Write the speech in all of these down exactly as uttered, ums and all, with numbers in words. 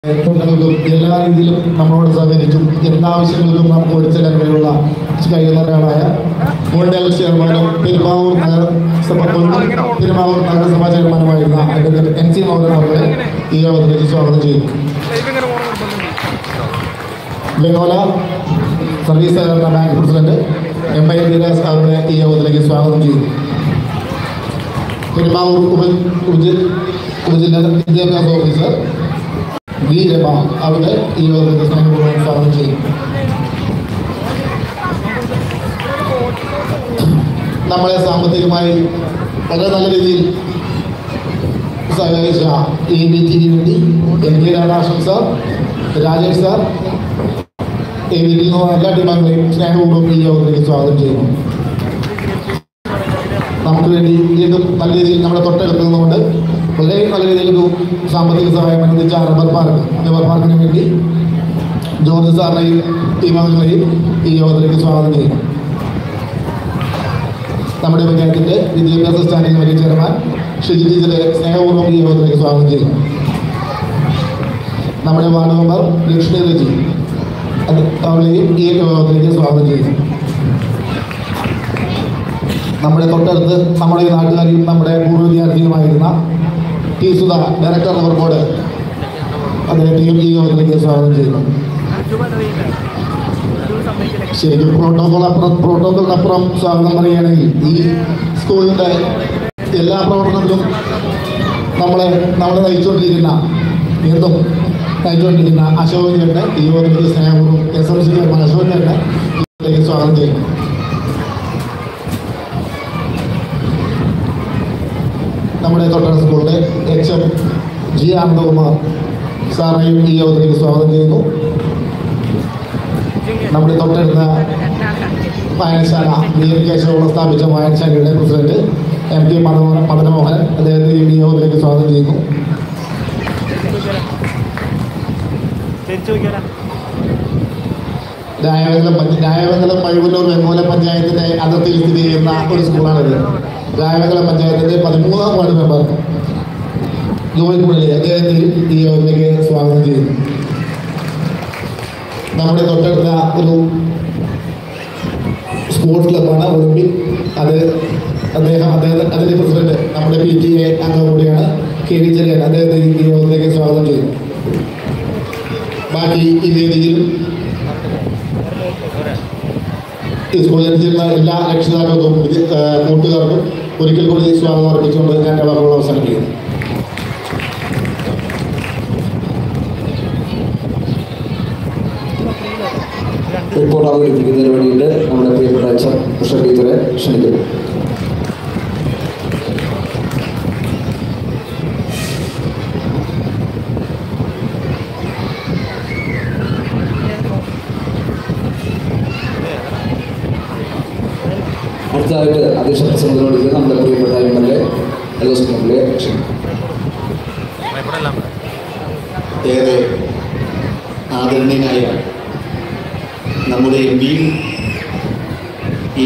ും എല്ലാ രീതിയിലും നമ്മളോട് സഹകരിച്ചും എല്ലാ ആവശ്യങ്ങൾക്കും നമുക്ക് ഒഴിച്ചെല്ലാൻ കഴിവുള്ള കഴിയുന്ന ഒരാളായ മോണ്ടൽ ചെയർമാനും പെരുമാവൂർ നഗരസഭ പെരുമാവൂർ നഗരസഭാ ചെയർമാനുമായിരുന്ന അഡ്വക്കേറ്റ് എൻ സി മോഹൻ അവരെ ഈ യോഗത്തിലേക്ക് സ്വാഗതം ചെയ്യും. ബംഗോല സർവീസ് സഹകരണ bank president M I Dheeras അവരെ ഈ യോഗത്തിലേക്ക് സ്വാഗതം ചെയ്യും. പെരുമാവൂർ ഉപ ഉപജില്ലാ വിദ്യാഭ്യാസ ഓഫീസർ വി രമ അവിടെ ഈ യോഗത്തിന്റെ സ്നേഹപൂർവ്വം സ്വാഗതം ചെയ്യും. നമ്മളെ സാമ്പത്തികമായി വളരെ നല്ല രീതിയിൽ സഹകരിച്ച ഈ മീറ്റിംഗിന് വേണ്ടി N K Radhakrishnan sir, Rajesh sir, ഈ വീട്ടിൽ നിന്നുള്ള എല്ലാ ടീമംഗങ്ങളെയും സ്നേഹപൂർവ്വം ഈ യോഗത്തിലേക്ക് സ്വാഗതം ചെയ്യുന്നു. നമുക്ക് വേണ്ടി വീണ്ടും നല്ല രീതിയിൽ നമ്മുടെ തൊട്ടടുത്ത് നിന്നുകൊണ്ട് വളരെ നല്ല രീതിയിലൊരു സാമ്പത്തിക സഹായം അനുവദിച്ച റബ്ബർ പാർക്ക് റബ്ബർ പാർക്കിന് വേണ്ടി ജോർജ് സാറിനെയും ടീമംഗങ്ങളെയും ഈ യോഗത്തിലേക്ക് സ്വാഗതം ചെയ്യുന്നു. നമ്മുടെ പഞ്ചായത്തിൻ്റെ വിദ്യാഭ്യാസ സ്റ്റാൻഡിംഗ് കമ്മിറ്റി ചെയർമാൻ ഷിജി ടീച്ചറെ സ്നേഹപൂർവ്വം ഈ യോഗത്തിലേക്ക് സ്വാഗതം ചെയ്യുന്നു. നമ്മുടെ വാർഡ് മെമ്പർ ലക്ഷ്മി റജി അവളെയും ഈ യോഗത്തിലേക്ക് സ്വാഗതം ചെയ്യുന്നു. നമ്മുടെ തൊട്ടടുത്ത് നമ്മുടെ നാട്ടുകാരിയും നമ്മുടെ പൂർവ്വ വിദ്യാർത്ഥിയുമായിരുന്ന T Sudha, director rubber board, അദ്ദേഹത്തെയും ഈ യോഗത്തിലേക്ക് സ്വാഗതം ചെയ്യുന്നു. ശരിക്കും പ്രോട്ടോകോൾ അപ്പുറം പ്രോട്ടോകോളിനപ്പുറം സ്വാഗതം പറയുകയാണെങ്കിൽ ഈ സ്കൂളിൻ്റെ എല്ലാ പ്രവർത്തനത്തിലും നമ്മളെ നമ്മളെ നയിച്ചുകൊണ്ടിരിക്കുന്ന വീണ്ടും നയിച്ചുകൊണ്ടിരിക്കുന്ന അശോകൻ ചേട്ടൻ ഈ യോഗത്തിലേക്ക് സ്നേഹപൂർവ്വം S M C chairman Ashokan ചേട്ടൻ ഇതിലേക്ക് സ്വാഗതം ചെയ്യുന്നു. നമ്മുടെ തൊട്ടടുത്ത സ്കൂളിൻ്റെ എച്ച് എം ജി ആനന്ദകുമാർ സാറിനെയും ഈ യോഗത്തിലേക്ക് സ്വാഗതം ചെയ്യുന്നു. നമ്മുടെ തൊട്ടടുത്ത വായനശാല വി എൻ കേശവ സ്ഥാപിച്ച വായനശാലയുടെ president M K Madana Madanamohan അദ്ദേഹത്തെയും ഈ യോഗത്തിലേക്ക് സ്വാഗതം ചെയ്യുന്നു. രായമംഗലം രായമംഗലം മഴുവന്നൂർ വെങ്ങോല പഞ്ചായത്തിൻ്റെ അതിർത്തിയിൽ സ്ഥിതി ചെയ്യുന്ന ഒരു സ്കൂളാണിത്. രായമംഗലം പഞ്ചായത്തിൻ്റെ പതിമൂന്നാം വാർഡ് മെമ്പർ ജോയിൻ പുള്ളി അദ്ദേഹത്തെയും ഈ യോഗത്തിലേക്ക് സ്വാഗതം ചെയ്യുന്നു. നമ്മുടെ തൊട്ടടുത്ത ഒരു സ്പോർട്സ് ക്ലബ്ബാണ് ഒളിമ്പിക്. അത് അദ്ദേഹം അദ്ദേഹം അതിൻ്റെ പ്രസിഡന്റ് നമ്മുടെ പി ടി എ അംഗം കൂടിയാണ് കെ വി ചെറിയാൻ, അദ്ദേഹത്തെ ഈ യോഗത്തിലേക്ക് സ്വാഗതം ചെയ്യുന്നു. ബാക്കി ഈ വേദിയിൽ ഈ സ്കൂളിൽ ചെയ്യുന്ന എല്ലാ രക്ഷിതാക്കൾക്കും കൂട്ടുകാർക്കും ഒരിക്കൽ കൂടി സ്വാഗതം അർപ്പിച്ചുകൊണ്ട് ഞാൻ വാക്കുകൾ അവസാനിപ്പിക്കുന്നു. റിപ്പോർട്ട് അവതരിപ്പിക്കുന്നതിന് വേണ്ടിയിട്ട് നമ്മുടെ പ്രിയപ്പെട്ട അച്ഛൻ ഉഷ ടീച്ചറെ ക്ഷണിക്കുന്നു. അടുത്തതായിട്ട് അധ്യക്ഷ പ്രസംഗത്തിന് വിളിക്കുന്നത് നമ്മുടെ പ്രിയപ്പെട്ട എം എൽ എ എലോസ് കുമാറിനെ ക്ഷണിക്കുന്നു. ഏറെ ആദരണീയനായ നമ്മുടെ എം പി ഈ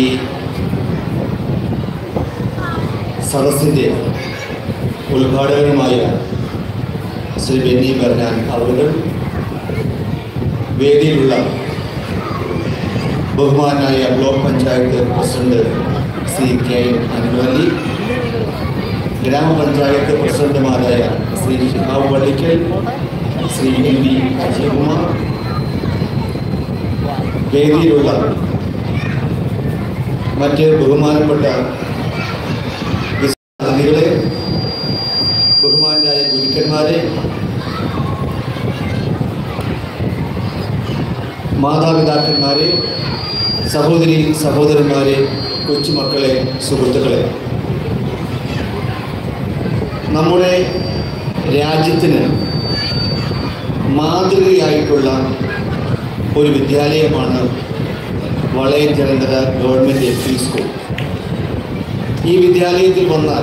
സദസ്സിൻ്റെ ഉദ്ഘാടകനുമായ ശ്രീ ബെന്നി ബെർനാൻ അവர்கள், വേദിയിലുള്ള ബഹുമാനായ block panchayat president Shri K M Anuvali, ഗ്രാമപഞ്ചായത്ത് പ്രസിഡന്റുമാരായ ശ്രീ ഷിഹാബ് വള്ളിക്കൽ, ശ്രീ എം വി അജയകുമാർ, വേദിയിലുള്ള മറ്റ് ബഹുമാനപ്പെട്ട അതിഥികളെ, ബഹുമാനായ ഗുരുക്കന്മാരെ, മാതാപിതാക്കന്മാരെ, സഹോദരി സഹോദരന്മാരെ, കൊച്ചുമക്കളെ, സുഹൃത്തുക്കളെ, നമ്മുടെ രാജ്യത്തിന് മാതൃകയായിട്ടുള്ള ഒരു വിദ്യാലയമാണ് വളയം ജലന്ധര ഗവൺമെൻറ് എൽ പി സ്കൂൾ. ഈ വിദ്യാലയത്തിൽ വന്നാൽ,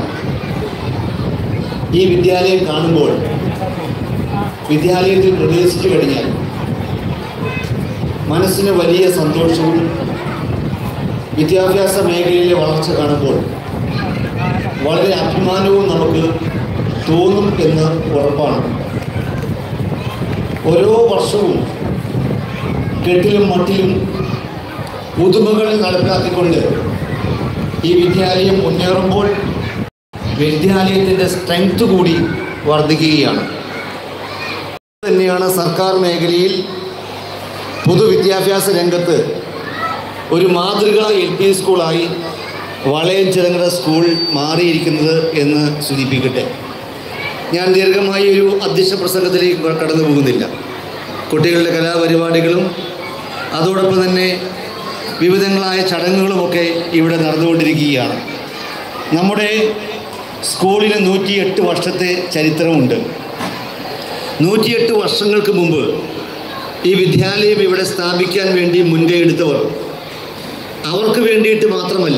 ഈ വിദ്യാലയം കാണുമ്പോൾ, വിദ്യാലയത്തിൽ പ്രവേശിച്ചു കഴിഞ്ഞാൽ മനസ്സിന് വലിയ സന്തോഷവും, വിദ്യാഭ്യാസ മേഖലയിലെ വളർച്ച കാണുമ്പോൾ വളരെ അഭിമാനവും നമുക്ക് തോന്നും എന്ന് ഉറപ്പാണ്. ഓരോ വർഷവും കെട്ടിലും മട്ടിലും പുതുമകൾ നടപ്പിലാക്കിക്കൊണ്ട് ഈ വിദ്യാലയം മുന്നേറുമ്പോൾ വിദ്യാലയത്തിൻ്റെ സ്ട്രെങ്ത് കൂടി വർദ്ധിക്കുകയാണ്. തന്നെയാണ് സർക്കാർ മേഖലയിൽ പൊതുവിദ്യാഭ്യാസ രംഗത്ത് ഒരു മാതൃക എൽ പി സ്കൂളായി വളയംചിറങ്ങര സ്കൂൾ മാറിയിരിക്കുന്നത് എന്ന് സൂചിപ്പിക്കട്ടെ. ഞാൻ ദീർഘമായി ഒരു അധ്യക്ഷ പ്രസംഗത്തിലേക്ക് കടന്നു പോകുന്നില്ല. കുട്ടികളുടെ കലാപരിപാടികളും അതോടൊപ്പം തന്നെ വിവിധങ്ങളായ ചടങ്ങുകളുമൊക്കെ ഇവിടെ നടന്നുകൊണ്ടിരിക്കുകയാണ്. നമ്മുടെ സ്കൂളിന് നൂറ്റിയെട്ട് വർഷത്തെ ചരിത്രമുണ്ട്. നൂറ്റിയെട്ട് വർഷങ്ങൾക്ക് മുമ്പ് ഈ വിദ്യാലയം ഇവിടെ സ്ഥാപിക്കാൻ വേണ്ടി മുൻകൈ എടുത്തവർ അവർക്ക് വേണ്ടിയിട്ട് മാത്രമല്ല,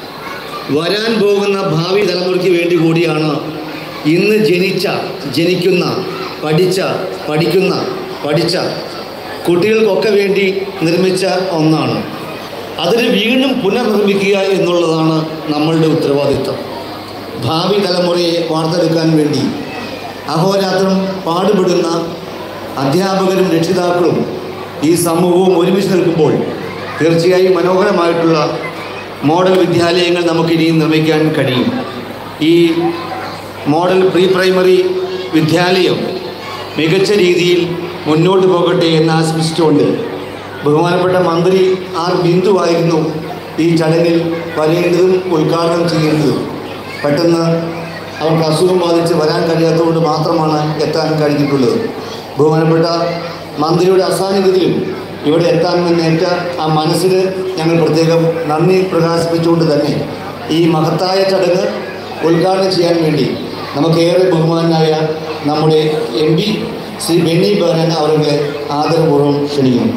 വരാൻ പോകുന്ന ഭാവി തലമുറയ്ക്ക് വേണ്ടി കൂടിയാണ് ഇന്ന് ജനിച്ച ജനിക്കുന്ന പഠിച്ച പഠിക്കുന്ന പഠിച്ച കുട്ടികൾക്കൊക്കെ വേണ്ടി നിർമ്മിച്ച ഒന്നാണ്. അതിനെ വീണ്ടും പുനർനിർമ്മിക്കുക എന്നുള്ളതാണ് നമ്മളുടെ ഉത്തരവാദിത്വം. ഭാവി തലമുറയെ വാർത്തെടുക്കാൻ വേണ്ടി അഹോരാത്രം പാടുപെടുന്ന അധ്യാപകരും രക്ഷിതാക്കളും ഈ സമൂഹവും ഒരുമിച്ച് നിൽക്കുമ്പോൾ തീർച്ചയായും മനോഹരമായിട്ടുള്ള മോഡൽ വിദ്യാലയങ്ങൾ നമുക്കിനിയും നിർമ്മിക്കാൻ കഴിയും. ഈ മോഡൽ പ്രീ പ്രൈമറി വിദ്യാലയം മികച്ച രീതിയിൽ മുന്നോട്ട് പോകട്ടെ എന്ന് ആശംസിച്ചുകൊണ്ട് ബഹുമാനപ്പെട്ട മന്ത്രി ആർ ബിന്ദുവായിരുന്നു ഈ ചടങ്ങിൽ വരേണ്ടതും ഉദ്ഘാടനം ചെയ്യേണ്ടതും. പെട്ടെന്ന് അവർക്ക് അസുഖം ബാധിച്ച് വരാൻ കഴിയാത്തതുകൊണ്ട് മാത്രമാണ് എത്താൻ കഴിഞ്ഞിട്ടുള്ളത്. ബഹുമാനപ്പെട്ട മന്ത്രിയുടെ അസാന്നിധ്യത്തിലും ഇവിടെ എത്താൻ മുന്നേറ്റ ആ മനസ്സിന് ഞങ്ങൾ പ്രത്യേകം നന്ദി പ്രകാശിപ്പിച്ചുകൊണ്ട് തന്നെ ഈ മഹത്തായ ചടങ്ങ് ഉദ്ഘാടനം ചെയ്യാൻ വേണ്ടി നമുക്കേറെ ബഹുമാനായ നമ്മുടെ എം പി ശ്രീ ബെന്നി ബെഹനാൻ അവരുടെ ആദരപൂർവ്വം ക്ഷണിക്കുന്നു.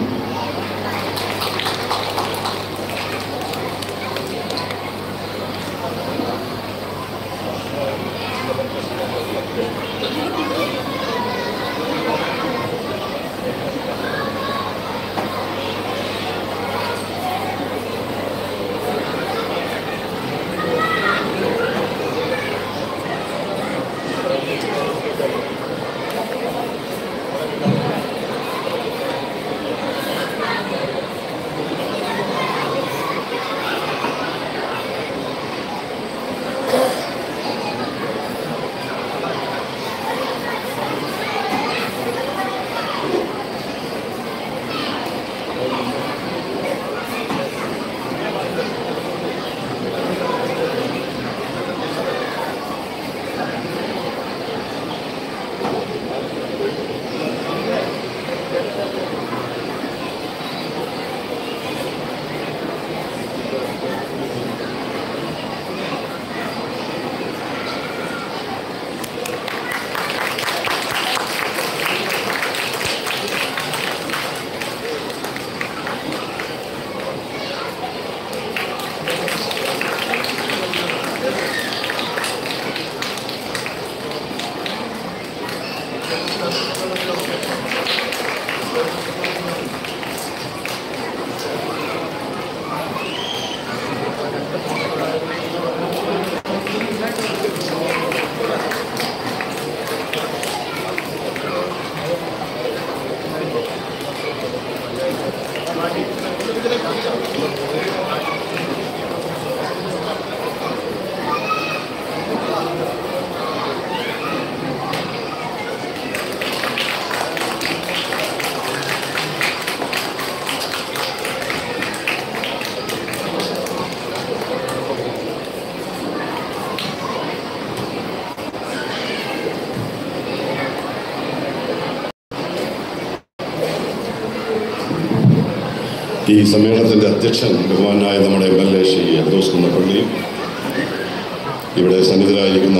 ഈ സമ്മേളനത്തിൻ്റെ അധ്യക്ഷൻ ബഹുമാനായ നമ്മുടെ M L A Shri Anthos Kunnappilly, ഇവിടെ സന്നിധരായിരിക്കുന്ന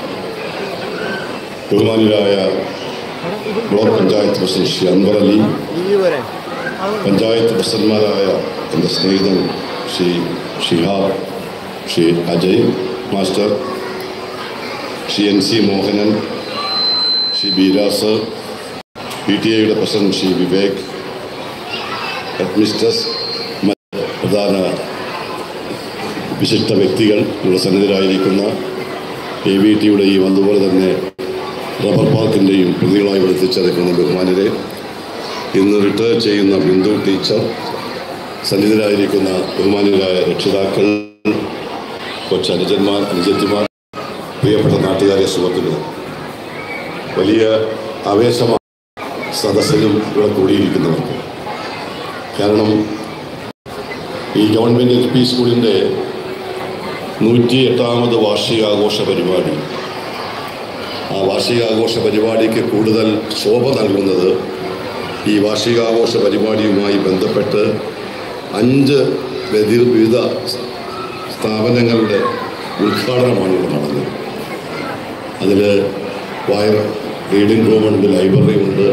ബഹുമാനിയായ ബ്ലോക്ക് പഞ്ചായത്ത് പ്രസിഡന്റ് ശ്രീ അൻവർ അലി, പഞ്ചായത്ത് പ്രസിഡന്റുമാരായ എൻ്റെ സ്നേഹിതൻ Shri Shihab, Shri Ajay master, Shri N C Mohanan, Shri Beeras, P T എയുടെ പ്രസിഡന്റ് ശ്രീ വിവേക്, ഹെഡ്മിസ്റ്റേഴ്സ്, പ്രധാന വിശിഷ്ട വ്യക്തികൾ, ഇവിടെ സന്നിധരായിരിക്കുന്ന എ വി ടിയുടെയും അതുപോലെ തന്നെ റബ്ബർ പാർക്കിൻ്റെയും പ്രതികളായി എത്തിച്ചേർക്കുന്ന ബഹുമാനരെ, ഇന്ന് റിട്ടയർ ചെയ്യുന്ന ബിന്ദു ടീച്ചർ, സന്നിധരായിരിക്കുന്ന ബഹുമാനരായ രക്ഷിതാക്കൾ, കൊച്ചനുജന്മാർ, അനുജത്തിമാർ, പ്രിയപ്പെട്ട നാട്ടുകാരെ, സുഹൃത്തുക്കൾ, വലിയ ആവേശമാണ് സദസ്സിലും ഇവിടെ കൂടിയിരിക്കുന്നവർക്ക്. കാരണം ഈ ഗവൺമെൻറ് എൽ പി സ്കൂളിൻ്റെ നൂറ്റി എട്ടാമത് വാർഷികാഘോഷ പരിപാടി, ആ വാർഷികാഘോഷ പരിപാടിക്ക് കൂടുതൽ ശോഭ നൽകുന്നത് ഈ വാർഷികാഘോഷ പരിപാടിയുമായി ബന്ധപ്പെട്ട് അഞ്ച് വിവിധ സ്ഥാപനങ്ങളുടെ ഉദ്ഘാടനമാണ് ഇവിടെ നടന്നത്. അതിൽ വയർ റീഡിംഗ് റൂമുണ്ട്, ലൈബ്രറി ഉണ്ട്,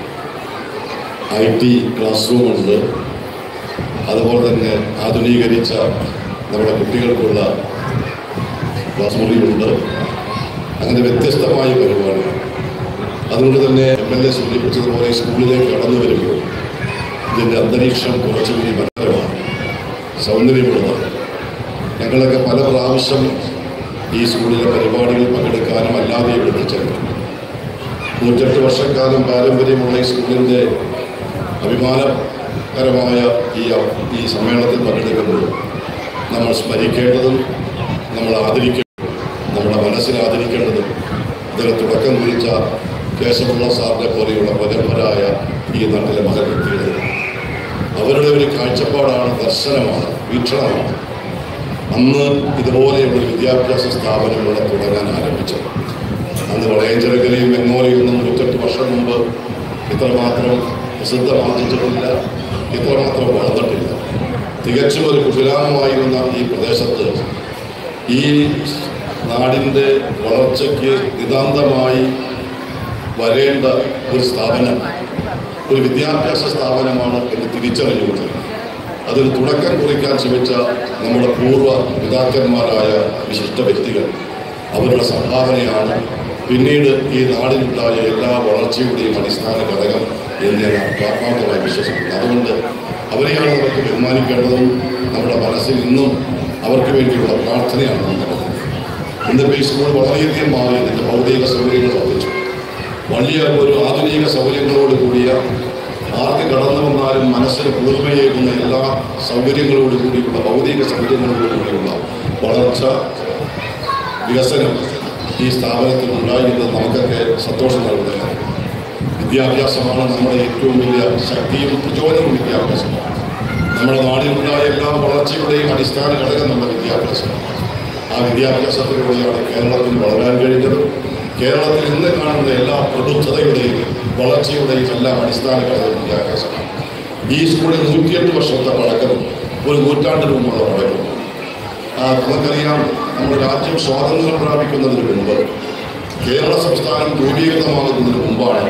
ഐ ടി ക്ലാസ് റൂമുണ്ട്, അതുപോലെ തന്നെ ആധുനീകരിച്ച നമ്മുടെ കുട്ടികൾക്കുള്ള ക്ലാസ് മുറിയുണ്ട്. അങ്ങനെ വ്യത്യസ്തമായ പരിപാടിയാണ്. അതുകൊണ്ട് തന്നെ എം എൽ എ സൂചിപ്പിച്ചതുപോലെ സ്കൂളിലേക്ക് കടന്നു വരുമ്പോൾ ഇതിൻ്റെ അന്തരീക്ഷം കുറച്ചുകൂടി മനോഹരമാണ്, സൗന്ദര്യമുള്ളതാണ്. ഞങ്ങളൊക്കെ പല പ്രാവശ്യം ഈ സ്കൂളിലെ പരിപാടികളിൽ പങ്കെടുക്കാനും അല്ലാതെ ഇവിടെ ചെന്നു. നൂറ്റെട്ട് വർഷക്കാലം പാരമ്പര്യമുള്ള ഈ സ്കൂളിൻ്റെ അഭിമാനകരമായ ഈ ഈ സമ്മേളനത്തിൽ പങ്കെടുക്കുമ്പോൾ നമ്മൾ സ്മരിക്കേണ്ടതും നമ്മൾ ആദരിക്കേണ്ടതും നമ്മുടെ മനസ്സിൽ ആദരിക്കേണ്ടതും ഇതിന് തുടക്കം കുറിച്ച കേശവപിള്ള സാറിനെ പോലെയുള്ള പ്രഗത്ഭരായ ഈ നാട്ടിലെ മഹൽ വ്യക്തികൾ. അവരുടെ ഒരു കാഴ്ചപ്പാടാണ്, ദർശനമാണ്, വീക്ഷണമാണ് അന്ന് ഇതുപോലെയുള്ള വിദ്യാഭ്യാസ സ്ഥാപനങ്ങളെ തുടങ്ങാൻ ആരംഭിച്ചത്. അന്ന് വളയഞ്ചിറക്കലയും വെങ്ങോലയും ഒന്നും നൂറ്റെട്ട് വർഷം മുമ്പ് ഇത്രമാത്രം പ്രസിദ്ധമാർജിച്ചിട്ടില്ല, ഇത്രമാത്രം വളർന്നിട്ടില്ല. തികച്ചും ഒരു കുഗ്രാമമായിരുന്ന ഈ പ്രദേശത്ത് ഈ നാടിൻ്റെ വളർച്ചയ്ക്ക് നിതാന്തമായി വരേണ്ട ഒരു സ്ഥാപനം ഒരു വിദ്യാഭ്യാസ സ്ഥാപനമാണ് എന്ന് തിരിച്ചറിഞ്ഞുകൊണ്ട് അതിന് തുടക്കം കുറിക്കാൻ ശ്രമിച്ച നമ്മുടെ പൂർവ്വ പിതാക്കന്മാരായ വിശിഷ്ട വ്യക്തികൾ, അവരുടെ സംഭാവനയാണ് പിന്നീട് ഈ നാടിനുണ്ടായ എല്ലാ വളർച്ചയുടെയും അടിസ്ഥാന ഘടകം എന്ന് ഞാൻ ആത്മാർത്ഥമായി വിശ്വസിക്കുന്നു. അതുകൊണ്ട് അവരെയാണ് നമുക്ക് ബഹുമാനിക്കേണ്ടതും നമ്മുടെ മനസ്സിൽ ഇന്നും അവർക്ക് വേണ്ടിയുള്ള പ്രാർത്ഥനയാണ് നടക്കുന്നത്. ഇന്നിപ്പോൾ ഈ സ്കൂൾ വളരെയധികം മാറി, ഇതിൻ്റെ ഭൗതിക സൗകര്യങ്ങൾ വർദ്ധിച്ചു. വലിയ ഒരു ആധുനിക സൗകര്യങ്ങളോട് കൂടിയ ആർക്ക് കടന്നു വന്നാലും മനസ്സിന് കുളിർമയേകുന്ന എല്ലാ സൗകര്യങ്ങളോട് കൂടിയുള്ള ഭൗതിക സൗകര്യങ്ങളോട് കൂടിയുള്ള വളർച്ച, വികസനം ഈ സ്ഥാപനത്തിൽ ഉണ്ടായിരുന്നത് നമുക്കൊക്കെ സന്തോഷം നൽകുന്നില്ല. വിദ്യാഭ്യാസമാണ് നമ്മുടെ ഏറ്റവും വലിയ ശക്തിയും പ്രചോദനവും. വിദ്യാഭ്യാസമാണ് നമ്മുടെ നാടിനുണ്ടായ എല്ലാ വളർച്ചയുടെയും അടിസ്ഥാന ഘടകം നമ്മുടെ വിദ്യാഭ്യാസമാണ്. ആ വിദ്യാഭ്യാസത്തിലൂടെയാണ് കേരളത്തിൽ വളരാൻ കഴിഞ്ഞത്. കേരളത്തിൽ ഇന്ന് കാണുന്ന എല്ലാ പ്രബുദ്ധതയുടെയും വളർച്ചയുടെയും എല്ലാം അടിസ്ഥാന ഘടകം വിദ്യാഭ്യാസമാണ്. ഈ സ്കൂളിൽ നൂറ്റിയെട്ട് വർഷത്തെ പഴക്കവും ഒരു നൂറ്റാണ്ടിന് മുമ്പുള്ള പഴക്കവും. നമുക്കറിയാം, നമ്മുടെ രാജ്യം സ്വാതന്ത്ര്യം പ്രാപിക്കുന്നതിന് മുമ്പ്, കേരള സംസ്ഥാനം രൂപീകൃതമാകുന്നതിന് മുമ്പാണ്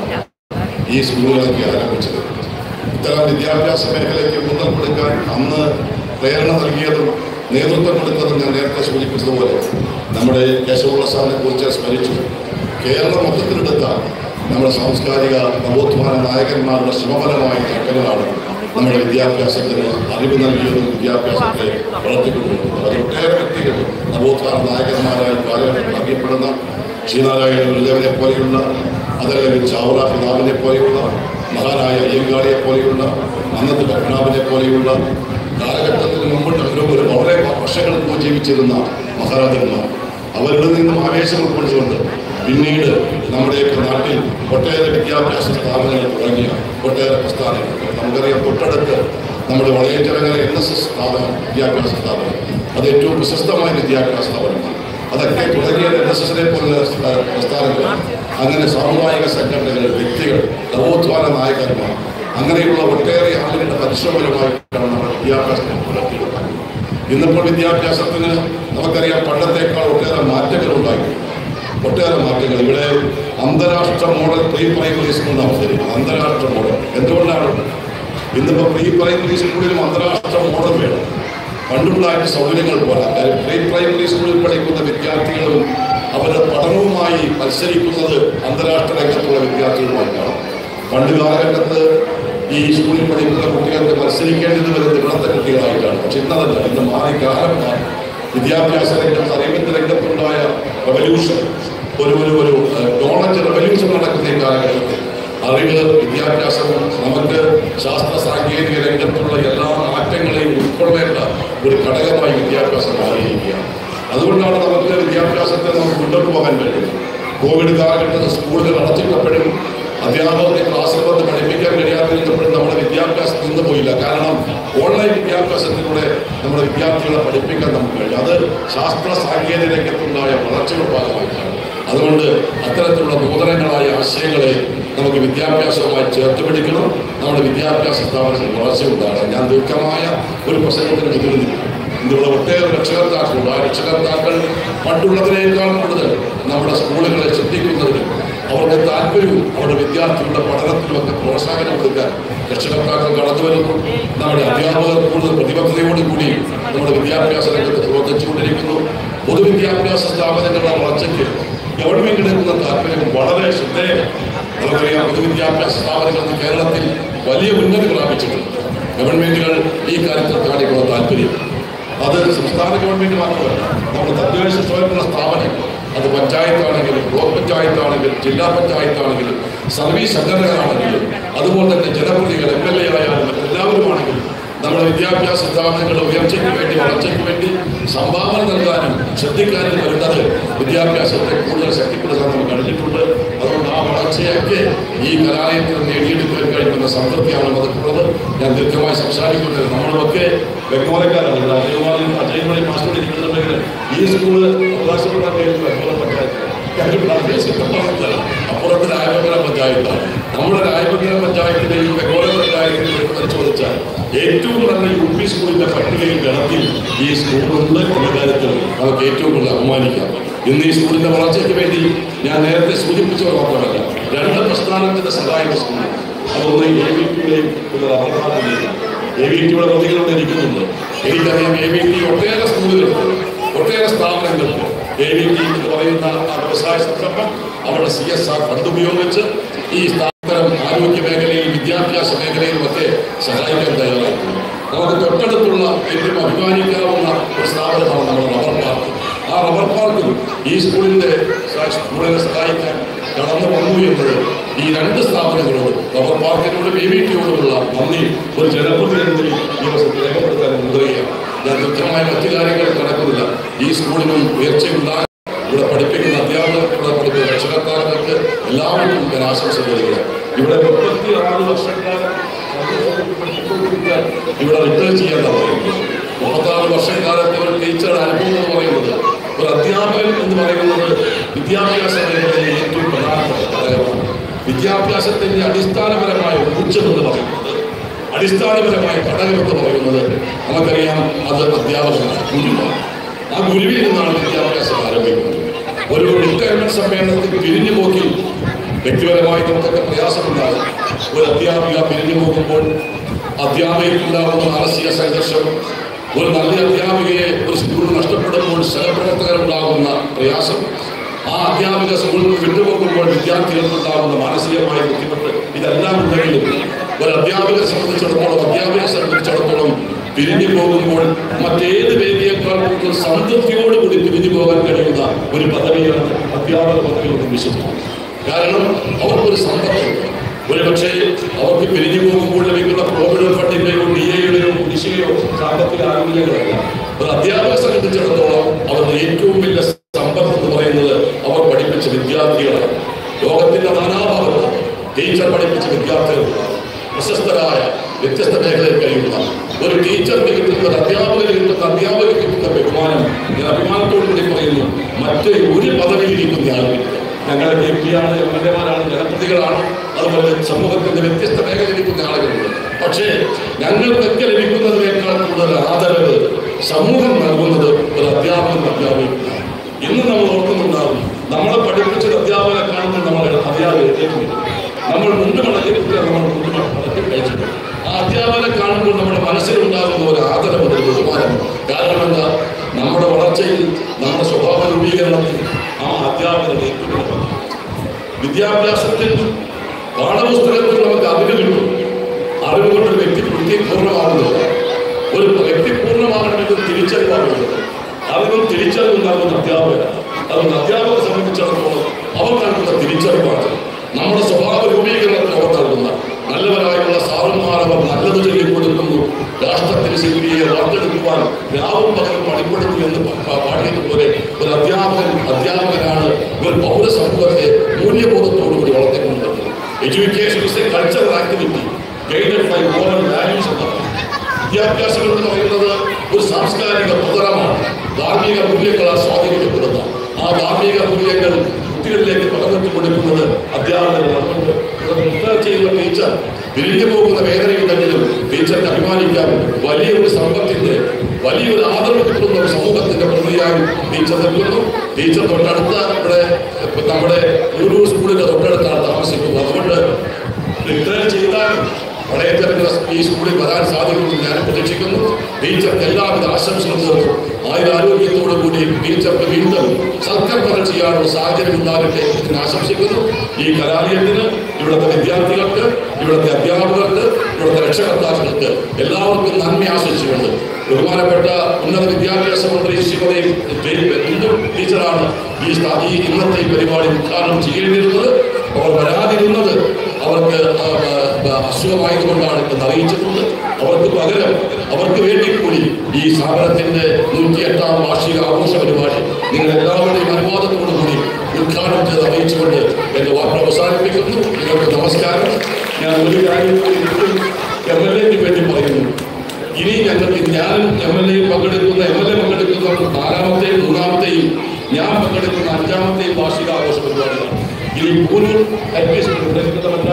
ഈ സ്കൂളുകളൊക്കെ ആരംഭിച്ചത്. ഇത്തരം വിദ്യാഭ്യാസ മേഖലയ്ക്ക് ഊന്നൽ കൊടുക്കാൻ അന്ന് പ്രേരണ നൽകിയതും നേതൃത്വം കൊടുത്തതും ഞാൻ നേരത്തെ സൂചിപ്പിച്ചതുപോലെ നമ്മുടെ കേശവപിള്ള സാറിനെ കുറിച്ച് സ്മരിച്ചു. കേരളം മൊത്തത്തിലെടുത്ത നമ്മുടെ സാംസ്കാരിക നവോത്ഥാന നായകന്മാരുടെ ശ്രമഫലമായ നേട്ടങ്ങളാണ് നമ്മുടെ വിദ്യാഭ്യാസത്തിന് അറിവ് നൽകിയതും വിദ്യാഭ്യാസത്തെ വളർത്തിക്കൊണ്ടുവരുന്നത്. അത് ഒട്ടേറെ വ്യക്തികൾ നവോത്ഥാന നായകന്മാരായി കാലഘട്ടത്തിൽ അറിയപ്പെടുന്ന ശ്രീനാരായണ ഗുരുദേവനെ പോലെയുള്ള, അതല്ലെങ്കിൽ ചാവറ പിതാവിനെ പോലെയുള്ള, മഹാനായ അയ്യങ്കാളിയെ പോലെയുള്ള, അന്നത്തെ പത്മനാഭനെ പോലെയുള്ള കാലഘട്ടത്തിന് മുമ്പോട്ട് ഒരു വളരെ വർഷങ്ങൾ മുമ്പ് ജീവിച്ചിരുന്ന മഹാരാജന്മാർ, അവരുടെ നിന്നും ആവേശം ഉൾക്കൊണ്ടുകൊണ്ട് പിന്നീട് നമ്മുടെയൊക്കെ നാട്ടിൽ ഒട്ടേറെ വിദ്യാഭ്യാസ സ്ഥാപനങ്ങൾ തുടങ്ങിയ ഒട്ടേറെ പ്രസ്ഥാനങ്ങൾ. നമുക്കറിയാം, തൊട്ടടുത്ത് നമ്മുടെ വളയഞ്ചിറങ്ങര എൻ എസ് എസ് സ്ഥാപനം, വിദ്യാഭ്യാസ സ്ഥാപനം, അത് ഏറ്റവും പ്രശസ്തമായ വിദ്യാഭ്യാസ സ്ഥാപനമാണ്. അതൊക്കെ തുടങ്ങിയ എൻ എസ് എസിനെ പോലുള്ള പ്രസ്ഥാനങ്ങൾ, അങ്ങനെ സാമുദായിക സംഘടനകൾ, വ്യക്തികൾ, നവോത്ഥാന നായകന്മാർ, അങ്ങനെയുള്ള ഒട്ടേറെ ആളുകളുടെ പരിശ്രമപരമായിട്ടാണ് നമ്മുടെ വിദ്യാഭ്യാസത്തെ പുലർത്തിയെടുക്കുന്നത്. ഇന്നിപ്പോൾ വിദ്യാഭ്യാസത്തിന് നമുക്കറിയാം പണ്ടത്തേക്കാൾ ഒട്ടേറെ മാറ്റങ്ങൾ ഉണ്ടായി. ഒട്ടേറെ മാറ്റങ്ങൾ ഇവിടെ അന്താരാഷ്ട്ര മോഡൽ പ്രീ പ്രൈമറി സ്കൂൾ അവതരിക്കുന്നത്. അന്താരാഷ്ട്ര മോഡൽ എന്തുകൊണ്ടാണ്? ഇന്നിപ്പോൾ പ്രീ പ്രൈമറി സ്കൂളിലും അന്താരാഷ്ട്ര മോഡൽ വേണം. പണ്ടുണ്ടായ സൗകര്യങ്ങൾ പോലെ പ്രീ പ്രൈമറി സ്കൂളിൽ പഠിക്കുന്ന വിദ്യാർത്ഥികളും അവരുടെ പഠനവുമായി മത്സരിക്കുന്നത് അന്താരാഷ്ട്ര രംഗത്തുള്ള വിദ്യാർത്ഥികളുമായിട്ടാണ്. പണ്ട് കാലഘട്ടത്ത് ഈ സ്കൂളിൽ പഠിക്കുന്ന കുട്ടികൾക്ക് മത്സരിക്കേണ്ടത് വരുന്നത് ഇവിടുത്തെ കുട്ടികളായിട്ടാണ്. പക്ഷെ ഇന്നതല്ല, ഇന്ന് മാറി കാലം മാറി. വിദ്യാഭ്യാസ രംഗത്ത്, അറിവിൻ്റെ രംഗത്തുണ്ടായ റവല്യൂഷൻ, ഒരു ഒരു ഒരു നോളജ് റെവല്യൂഷൻ നടക്കുന്ന ഈ കാലഘട്ടത്തിൽ അറിവ് വിദ്യാഭ്യാസം നമുക്ക് ശാസ്ത്ര സാങ്കേതിക രംഗത്തുള്ള എല്ലാ മാറ്റങ്ങളെയും ഉൾക്കൊള്ളേണ്ട ഒരു ഘടകമായി വിദ്യാഭ്യാസം മാറിയിരിക്കുകയാണ്. അതുകൊണ്ടാണ് നമുക്ക് വിദ്യാഭ്യാസത്തെ നമുക്ക് മുന്നോട്ട് പോകാൻ കഴിയുന്നത്. കോവിഡ് കാലഘട്ടത്തിൽ സ്കൂളുകൾ അടച്ചിട്ടപ്പോഴും അധ്യാപകർക്ക് ക്ലാസ്സിൽ വന്ന് പഠിപ്പിക്കാൻ കഴിയാതിരുന്നപ്പോഴും നമ്മുടെ വിദ്യാഭ്യാസം നിന്ന് പോയില്ല. കാരണം ഓൺലൈൻ വിദ്യാഭ്യാസത്തിലൂടെ നമ്മുടെ വിദ്യാർത്ഥികളെ പഠിപ്പിക്കാൻ നമുക്ക് കഴിയും. അത് ശാസ്ത്ര സാങ്കേതിക രംഗത്തുണ്ടായ വളർച്ചയുടെ ഭാഗമായിട്ടാണ്. അതുകൊണ്ട് അത്തരത്തിലുള്ള നൂതനങ്ങളായ ആശയങ്ങളെ നമുക്ക് വിദ്യാഭ്യാസവുമായി ചേർത്ത് പിടിക്കണം. നമ്മുടെ വിദ്യാഭ്യാസ സ്ഥാപനത്തിൽ വളർച്ചയുണ്ടാകണം. ഞാൻ ദീർഘമായ ഒരു പ്രസംഗത്തിന് മുതിരുന്നില്ല. ഇന്നുള്ള ഒട്ടേറെ രക്ഷകർത്താക്കളുണ്ട്. ആ രക്ഷകർത്താക്കൾ പണ്ടുള്ളതിനേക്കാൾ കൂടുതൽ നമ്മുടെ സ്കൂളുകളെ ശ്രദ്ധിക്കുന്നതിന് അവരുടെ താല്പര്യവും അവരുടെ വിദ്യാർത്ഥികളുടെ പഠനത്തിലുമൊക്കെ പ്രോത്സാഹനം കൊടുക്കാൻ രക്ഷകർത്താക്കൾ കടന്നു വരുന്നു. നമ്മുടെ അധ്യാപകർ കൂടുതൽ പ്രതിബദ്ധതയോടുകൂടി നമ്മുടെ വിദ്യാഭ്യാസ രംഗത്ത് പ്രവർത്തിച്ചുകൊണ്ടിരിക്കുന്നു. പൊതുവിദ്യാഭ്യാസ സ്ഥാപനങ്ങളുടെ വളർച്ചയ്ക്ക് ഗവൺമെന്റ് എടുക്കുന്ന താല്പര്യം വളരെ ശ്രദ്ധേയമാണ്. നമുക്കറിയാം, പൊതുവിദ്യാഭ്യാസ സ്ഥാപനങ്ങൾക്ക് കേരളത്തിൽ വലിയ ഉന്നതി പ്രാപിച്ചിട്ടുണ്ട്. ഗവൺമെന്റുകൾ ഈ കാര്യത്തിൽ കാണിക്കുന്ന താല്പര്യം അത് സംസ്ഥാന ഗവൺമെന്റ് മാത്രമല്ല, നമ്മുടെ തദ്ദേശ സ്വയംഭരണ സ്ഥാപനങ്ങൾ, അത് പഞ്ചായത്താണെങ്കിലും ബ്ലോക്ക് പഞ്ചായത്താണെങ്കിലും ജില്ലാ പഞ്ചായത്താണെങ്കിലും സർവീസ് സംഘടനകളാണെങ്കിലും അതുപോലെ തന്നെ ജനപ്രതികൾ എം എൽ എ ആയാലും മറ്റെല്ലാവരുമാണെങ്കിലും നമ്മുടെ വിദ്യാഭ്യാസ സ്ഥാപനങ്ങളുടെ ഉയർച്ചയ്ക്ക് വേണ്ടി വളർച്ചയ്ക്ക് വേണ്ടി സംഭാവന നൽകാനും ശ്രദ്ധിക്കാനും വരുന്നത് വിദ്യാഭ്യാസത്തെ കൂടുതൽ ശക്തിപ്പെടുത്താൻ നമുക്ക് കഴിഞ്ഞിട്ടുണ്ട്. അതുകൊണ്ട് ആ വളർച്ചയൊക്കെ ഈ കലാലയത്തിൽ നേടിയെടുക്കാൻ കഴിയുന്ന സംതൃപ്തിയാണ് നമുക്കുള്ളത്. ഞാൻ ദീർഘമായി സംസാരിക്കുന്നത് നമ്മളൊക്കെ വ്യക്തമാക്കാനാണ്. അജയകുമാറിയും അജയകുമാരി മാസ്റ്റർ ഇരിക്കുന്നുണ്ടെങ്കിൽ ഈ സ്കൂള് അവകാശപ്പെടാൻ കഴിയുന്ന വെക്കോല പഞ്ചായത്ത് അപ്പുറത്ത് രായപകര പഞ്ചായത്താണ്. നമ്മുടെ രായപകര പഞ്ചായത്തിലെ ഈ വെക്കോല പഞ്ചായത്തിൽ പരിശോധിച്ചാൽ ഏറ്റവും നല്ല യു പി സ്കൂളിന്റെ പട്ടികയിൽ ഗണത്തിൽ ഈ സ്കൂളുണ്ട് എന്ന കാര്യത്തിൽ നമുക്ക് ഏറ്റവും കൂടുതൽ അഭിമാനിക്കാം. ഇന്ന് ഈ സ്കൂളിന്റെ വളർച്ചയ്ക്ക് വേണ്ടി ഞാൻ നേരത്തെ സൂചിപ്പിച്ചത് മാത്രമല്ല, രണ്ട് പ്രസ്ഥാനത്തിന്റെ സഹായം സ്കൂൾ അതൊന്ന് എ വി ടിയുടെയും ഒരു റബ്ബർപാർട്ടിന്റെയും. എ വി ടിയുടെ പ്രതികളുടെ ഇരിക്കുന്നുണ്ട്. എനിക്കറിയാം, എ വി ടി ഒട്ടേറെ സ്കൂളുകളുണ്ട്, ഒട്ടേറെ സ്ഥാപനങ്ങളുണ്ട്. എ വി ടി എന്ന് പറയുന്ന വ്യവസായ സംരംഭം അവരുടെ സി എസ് ആർ ഫണ്ട് ഉപയോഗിച്ച് ഈ സ്ഥാപനം ആരോഗ്യ മേഖലയിൽ വിദ്യാഭ്യാസ മേഖലയിലുമൊക്കെ സഹായിക്കാൻ തയ്യാറായിട്ടുണ്ട്. നമുക്ക് തൊട്ടടുത്തുള്ള ഏറ്റവും അഭിമാനിക്കാവുന്ന ഒരു സ്ഥാപനമാണ് നമ്മുടെ റബ്ബർ പാർക്ക്. ആ റബ്ബർ പാർക്കിൽ ഈ സ്കൂളിൻ്റെ സ്കൂളിനെ സഹായിക്കാൻ കടന്നു വന്നു എന്നത് ഈ രണ്ട് സ്ഥാപനങ്ങളോട് റബ്ബർ പാർക്കിനോടും എ വി ടിയോടുമുള്ള നന്ദി ഒരു ജനപ്രതിനിധി ഈ ദിവസത്തിൽ രേഖപ്പെടുത്താൻ മുതിരുകയാണ്. ഞാൻ കൃത്യമായ മറ്റു കാര്യങ്ങൾ നടക്കുന്നില്ല. ഈ സ്കൂളിനും ഉയർച്ചയുണ്ടാകും. ഇവിടെ പഠിപ്പിക്കുന്ന അധ്യാപകർ, ഇവിടെ പഠിപ്പിക്കുന്ന രക്ഷകർത്താക്കൾക്ക് എല്ലാവർക്കും ഞാൻ ആശംസ നൽകുകയാണ്. ഇവിടെ മുപ്പത്തി ആറ് വർഷക്കാലം ഇവിടെ റിട്ടേൺ ചെയ്യാൻ പറയുന്നത്. മുപ്പത്താറ് വർഷക്കാലത്തെ ഒരു ടീച്ചറുടെ അനുഭവം എന്ന് പറയുന്നത്, ഒരു അധ്യാപകൻ എന്ന് പറയുന്നത് വിദ്യാഭ്യാസ മേഖലയിലെ ഏറ്റവും പ്രധാനപ്പെട്ട ഘടകമാണ്. വിദ്യാഭ്യാസത്തിന്റെ അടിസ്ഥാനപരമായ ഊർജ്ജം എന്ന് പറയുന്നത്, അടിസ്ഥാനപരമായ ഘടകം എന്ന് പറയുന്നത് നമുക്കറിയാം, അത് അധ്യാപകനാണ്, ഗുരുവാണ്. ആ ഗുരുവിൽ നിന്നാണ് വിദ്യാഭ്യാസം ആരംഭിക്കുന്നത്. ഒരു റിട്ടയർമെന്റ് സമ്മേളനത്തിൽ പിരിഞ്ഞു പോക്കി വ്യക്തിപരമായി നമുക്കൊക്കെ പ്രയാസമുണ്ടാകും. ഒരു അധ്യാപിക പിരിഞ്ഞു പോകുമ്പോൾ അധ്യാപികയ്ക്കുണ്ടാകുന്ന മാനസിക സംഘർഷം, ഒരു നല്ല അധ്യാപികയെ ഒരു സ്കൂൾ നഷ്ടപ്പെടുമ്പോൾ സഹപ്രവർത്തകരുണ്ടാകുന്ന പ്രയാസം, ആ അധ്യാപിക സ്കൂളിൽ വിട്ടുപോകുമ്പോൾ വിദ്യാർത്ഥികൾക്കുണ്ടാകുന്ന മാനസികമായ ബുദ്ധിമുട്ട്, ഇതെല്ലാം ഉണ്ടെങ്കിലും ഒരു അധ്യാപികയെ സംബന്ധിച്ചിടത്തോളം അധ്യാപികയെ സംബന്ധിച്ചിടത്തോളം പിരിഞ്ഞു പോകുമ്പോൾ മറ്റേത് വേദിയേക്കാൾ കൂടുതൽ സംതൃപ്തിയോടുകൂടി പിരിഞ്ഞു പോകാൻ കഴിയുന്ന ഒരു പദവിയാണ് അധ്യാപക പദവിയോട് വിശ്വസിക്കുന്നത്. കാരണം അവർക്കൊരു സമ്പത്തുണ്ട്. ഒരു പക്ഷേ അവർക്ക് പിരിഞ്ഞു പോകുമ്പോൾ ലഭിക്കുന്ന പ്രോവിഡന്റ് ഫണ്ടിന്റെയോ ഡി എയുടെയോ കുടിശ്ശികയോ സാമ്പത്തിക ആനുകൂല്യങ്ങളല്ല. ഒരു അധ്യാപകരെ സംബന്ധിച്ചിടത്തോളം അവരുടെ ഏറ്റവും വലിയ സമ്പത്ത് എന്ന് പറയുന്നത് അവർ പഠിപ്പിച്ച വിദ്യാർത്ഥികളാണ്. ലോകത്തിന്റെ നാനാഭാഗത്ത് ടീച്ചർ പഠിപ്പിച്ച വിദ്യാർത്ഥികളാണ്. പ്രശസ്തരായ വ്യത്യസ്ത മേഖലയിൽ കഴിയുന്ന ഒരു ടീച്ചർക്ക് കിട്ടുന്ന, ഒരു അധ്യാപകന് കിട്ടുന്ന, അധ്യാപകർക്ക് കിട്ടുന്ന ബഹുമാനം ഞാൻ അഭിമാനത്തോടു കൂടി പറയുന്നു. മറ്റ് ഒരു പദവിയിലിരിക്കുന്ന ആളുകൾ ഞങ്ങളുടെ എം പിയാണ്, എം എൽ എമാരാണ്, ജനപ്രതികളാണ്, അതുപോലെ സമൂഹത്തിന്റെ വ്യത്യസ്ത മേഖലയിലിരിക്കുന്ന ആളുകളുണ്ട്. പക്ഷേ ഞങ്ങൾക്കൊക്കെ ലഭിക്കുന്നതിനേക്കാൾ കൂടുതൽ ആദരവ് സമൂഹം നൽകുന്നത് ഒരു അധ്യാപകൻ അധ്യാപകർക്കാണ്. ഇന്ന് നമ്മൾ ഓർക്കുന്നുണ്ടാകും, നമ്മളെ പഠിപ്പിച്ചൊരു അധ്യാപകനെ കാണുമ്പോൾ നമ്മൾ അധ്യാപകരെ എത്തിയിട്ടുണ്ട്. നമ്മൾ മുണ്ട് മടക്കിയിട്ട് നമ്മൾ മുണ്ട് മടക്കി കഴിച്ചിട്ടുണ്ട്. ആ അധ്യാപകനെ കാണുമ്പോൾ നമ്മുടെ മനസ്സിലുണ്ടാകുന്ന ഒരു ആദരവ്, ഒരു ബഹുമാനം. കാരണം എന്താ, നമ്മുടെ വളർച്ചയിൽ, നമ്മുടെ സ്വഭാവ രൂപീകരണത്തിൽ ആ അധ്യാപകരുടെ ഏറ്റവും വിദ്യാഭ്യാസത്തിൽ പാഠപുസ്തകത്തിൽ നമുക്ക് അറിവ് കിട്ടും. അറിവ് കൊണ്ട് വ്യക്തി വ്യക്തി പൂർണ്ണമാകുന്നില്ല. ഒരു വ്യക്തി പൂർണ്ണമാകണമെങ്കിൽ തിരിച്ചറിവാകുന്നത്, അറിവും തിരിച്ചറിവും നൽകുന്ന അധ്യാപകരാണ്. അതുകൊണ്ട് അധ്യാപകരെ സംബന്ധിച്ചിടത്തോളം അവർ നൽകുന്ന തിരിച്ചറിവാണ്. നമ്മുടെ സ്വഭാവ രൂപീകരണത്തിന് അവർ നൽകുന്ന നല്ലവരായുള്ള സാറന്മാർ അവർ നല്ലത് ചൊല്ലിക്കൊടുക്കുന്നു. രാഷ്ട്രത്തിന് ശില്പിയെ വാർത്തെടുക്കുവാൻ രാവും പകലും പണിപ്പെടുന്നു എന്ന് പാടിയതുപോലെ ഒരു അധ്യാപകൻ അധ്യാപകനാണ് ഒരു പൗരസമൂഹത്തെ മൂല്യബോധത്തോടുകൂടി വളർത്തിക്കൊണ്ടിരുന്നത്. Education is a cultural activity guided by moral values എന്നാണ്. വിദ്യാഭ്യാസം എന്ന് പറയുന്നത് ഒരു സാംസ്കാരിക പ്രതലമാണ്. ധാർമ്മിക മൂല്യങ്ങളാൽ സ്വാധീനിക്കപ്പെടുന്ന ആ ധാർമ്മിക മൂല്യങ്ങൾ കുട്ടികളിലേക്ക് പകർന്നു കൊടുക്കുന്നത് അധ്യാപകരാണ്. ചെയ്യുന്ന ടീച്ചർ പിരിഞ്ഞു പോകുന്ന വേദനയുണ്ടെങ്കിലും ടീച്ചർക്ക് അഭിമാനിക്കാൻ വലിയൊരു സമ്പത്തിന്റെ വലിയൊരു ആദരവ് കിട്ടുന്ന ഒരു സമൂഹത്തിന്റെ പ്രതിയായി ടീച്ചർ നിൽക്കുന്നു. ടീച്ചർ തൊട്ടടുത്ത ഇവിടെ നമ്മുടെ ഒരു സ്കൂളിന്റെ തൊട്ടടുത്താണ് താമസിക്കുന്നത്. അതുകൊണ്ട് റിട്ടയർ ചെയ്താൽ വളരെയധികം ഈ സ്കൂളിൽ വരാൻ സാധിക്കുമെന്ന് ഞാൻ പ്രതീക്ഷിക്കുന്നു. ടീച്ചർക്ക് എല്ലാവിധ ആശംസകളും നേർന്നു. ആയുരാരോഗ്യത്തോടു കൂടി ടീച്ചർക്ക് വീണ്ടും സൽക്കർമ്മങ്ങൾ ചെയ്യാനുള്ള സാഹചര്യം ഉണ്ടാകട്ടെ എന്ന് ആശംസിക്കുന്നു. ഈ കലാലയത്തിന്, ഇവിടുത്തെ വിദ്യാർത്ഥികൾക്ക്, ഇവിടുത്തെ അധ്യാപകർക്ക്, ഇവിടുത്തെ രക്ഷകർത്താക്കൾക്ക് എല്ലാവർക്കും നന്മ ആശംസിച്ചുകൊണ്ട് ബഹുമാനപ്പെട്ട ഉന്നത വിദ്യാഭ്യാസ മന്ത്രി ശ്രീമതി ടീച്ചറാണ് ഈ ഈ ഇന്നത്തെ പരിപാടി ഉദ്ഘാടനം ചെയ്യേണ്ടിയിരുന്നത്. അവർ വരാതിരുന്നത് അവർക്ക് അസുഖമായതുകൊണ്ടാണ് എന്ന് അറിയിച്ചിട്ടുണ്ട്. അവർക്ക് പകരം അവർക്ക് വേണ്ടി കൂടി ഈ സ്ഥാപനത്തിന്റെ നൂറ്റി എട്ടാം വാർഷിക ആഘോഷ പരിപാടി നിങ്ങൾ എല്ലാവരുടെയും അനുവാദത്തോടു കൂടി ഉദ്ഘാടനം ചെയ്ത് അറിയിച്ചുകൊണ്ട് എന്റെ വാർത്ത അവസാനിപ്പിക്കുന്നു. നിങ്ങൾക്ക് നമസ്കാരം. ഞാൻ ഒരു കാര്യം എം എൽ എക്ക് വേണ്ടി പറയുന്നു. ഇനി ഞങ്ങൾക്ക് ഞാൻ എം എൽ എ പങ്കെടുക്കുന്ന എം എൽ എ പങ്കെടുക്കുന്ന നാലാമത്തെയും മൂന്നാമത്തെയും ഞാൻ പങ്കെടുക്കുന്ന അഞ്ചാമത്തെയും വാർഷികാഘോഷ പരിപാടിയാണ്. ഇനി പൂനൂർ എൽ പി സ്കൂളിൽ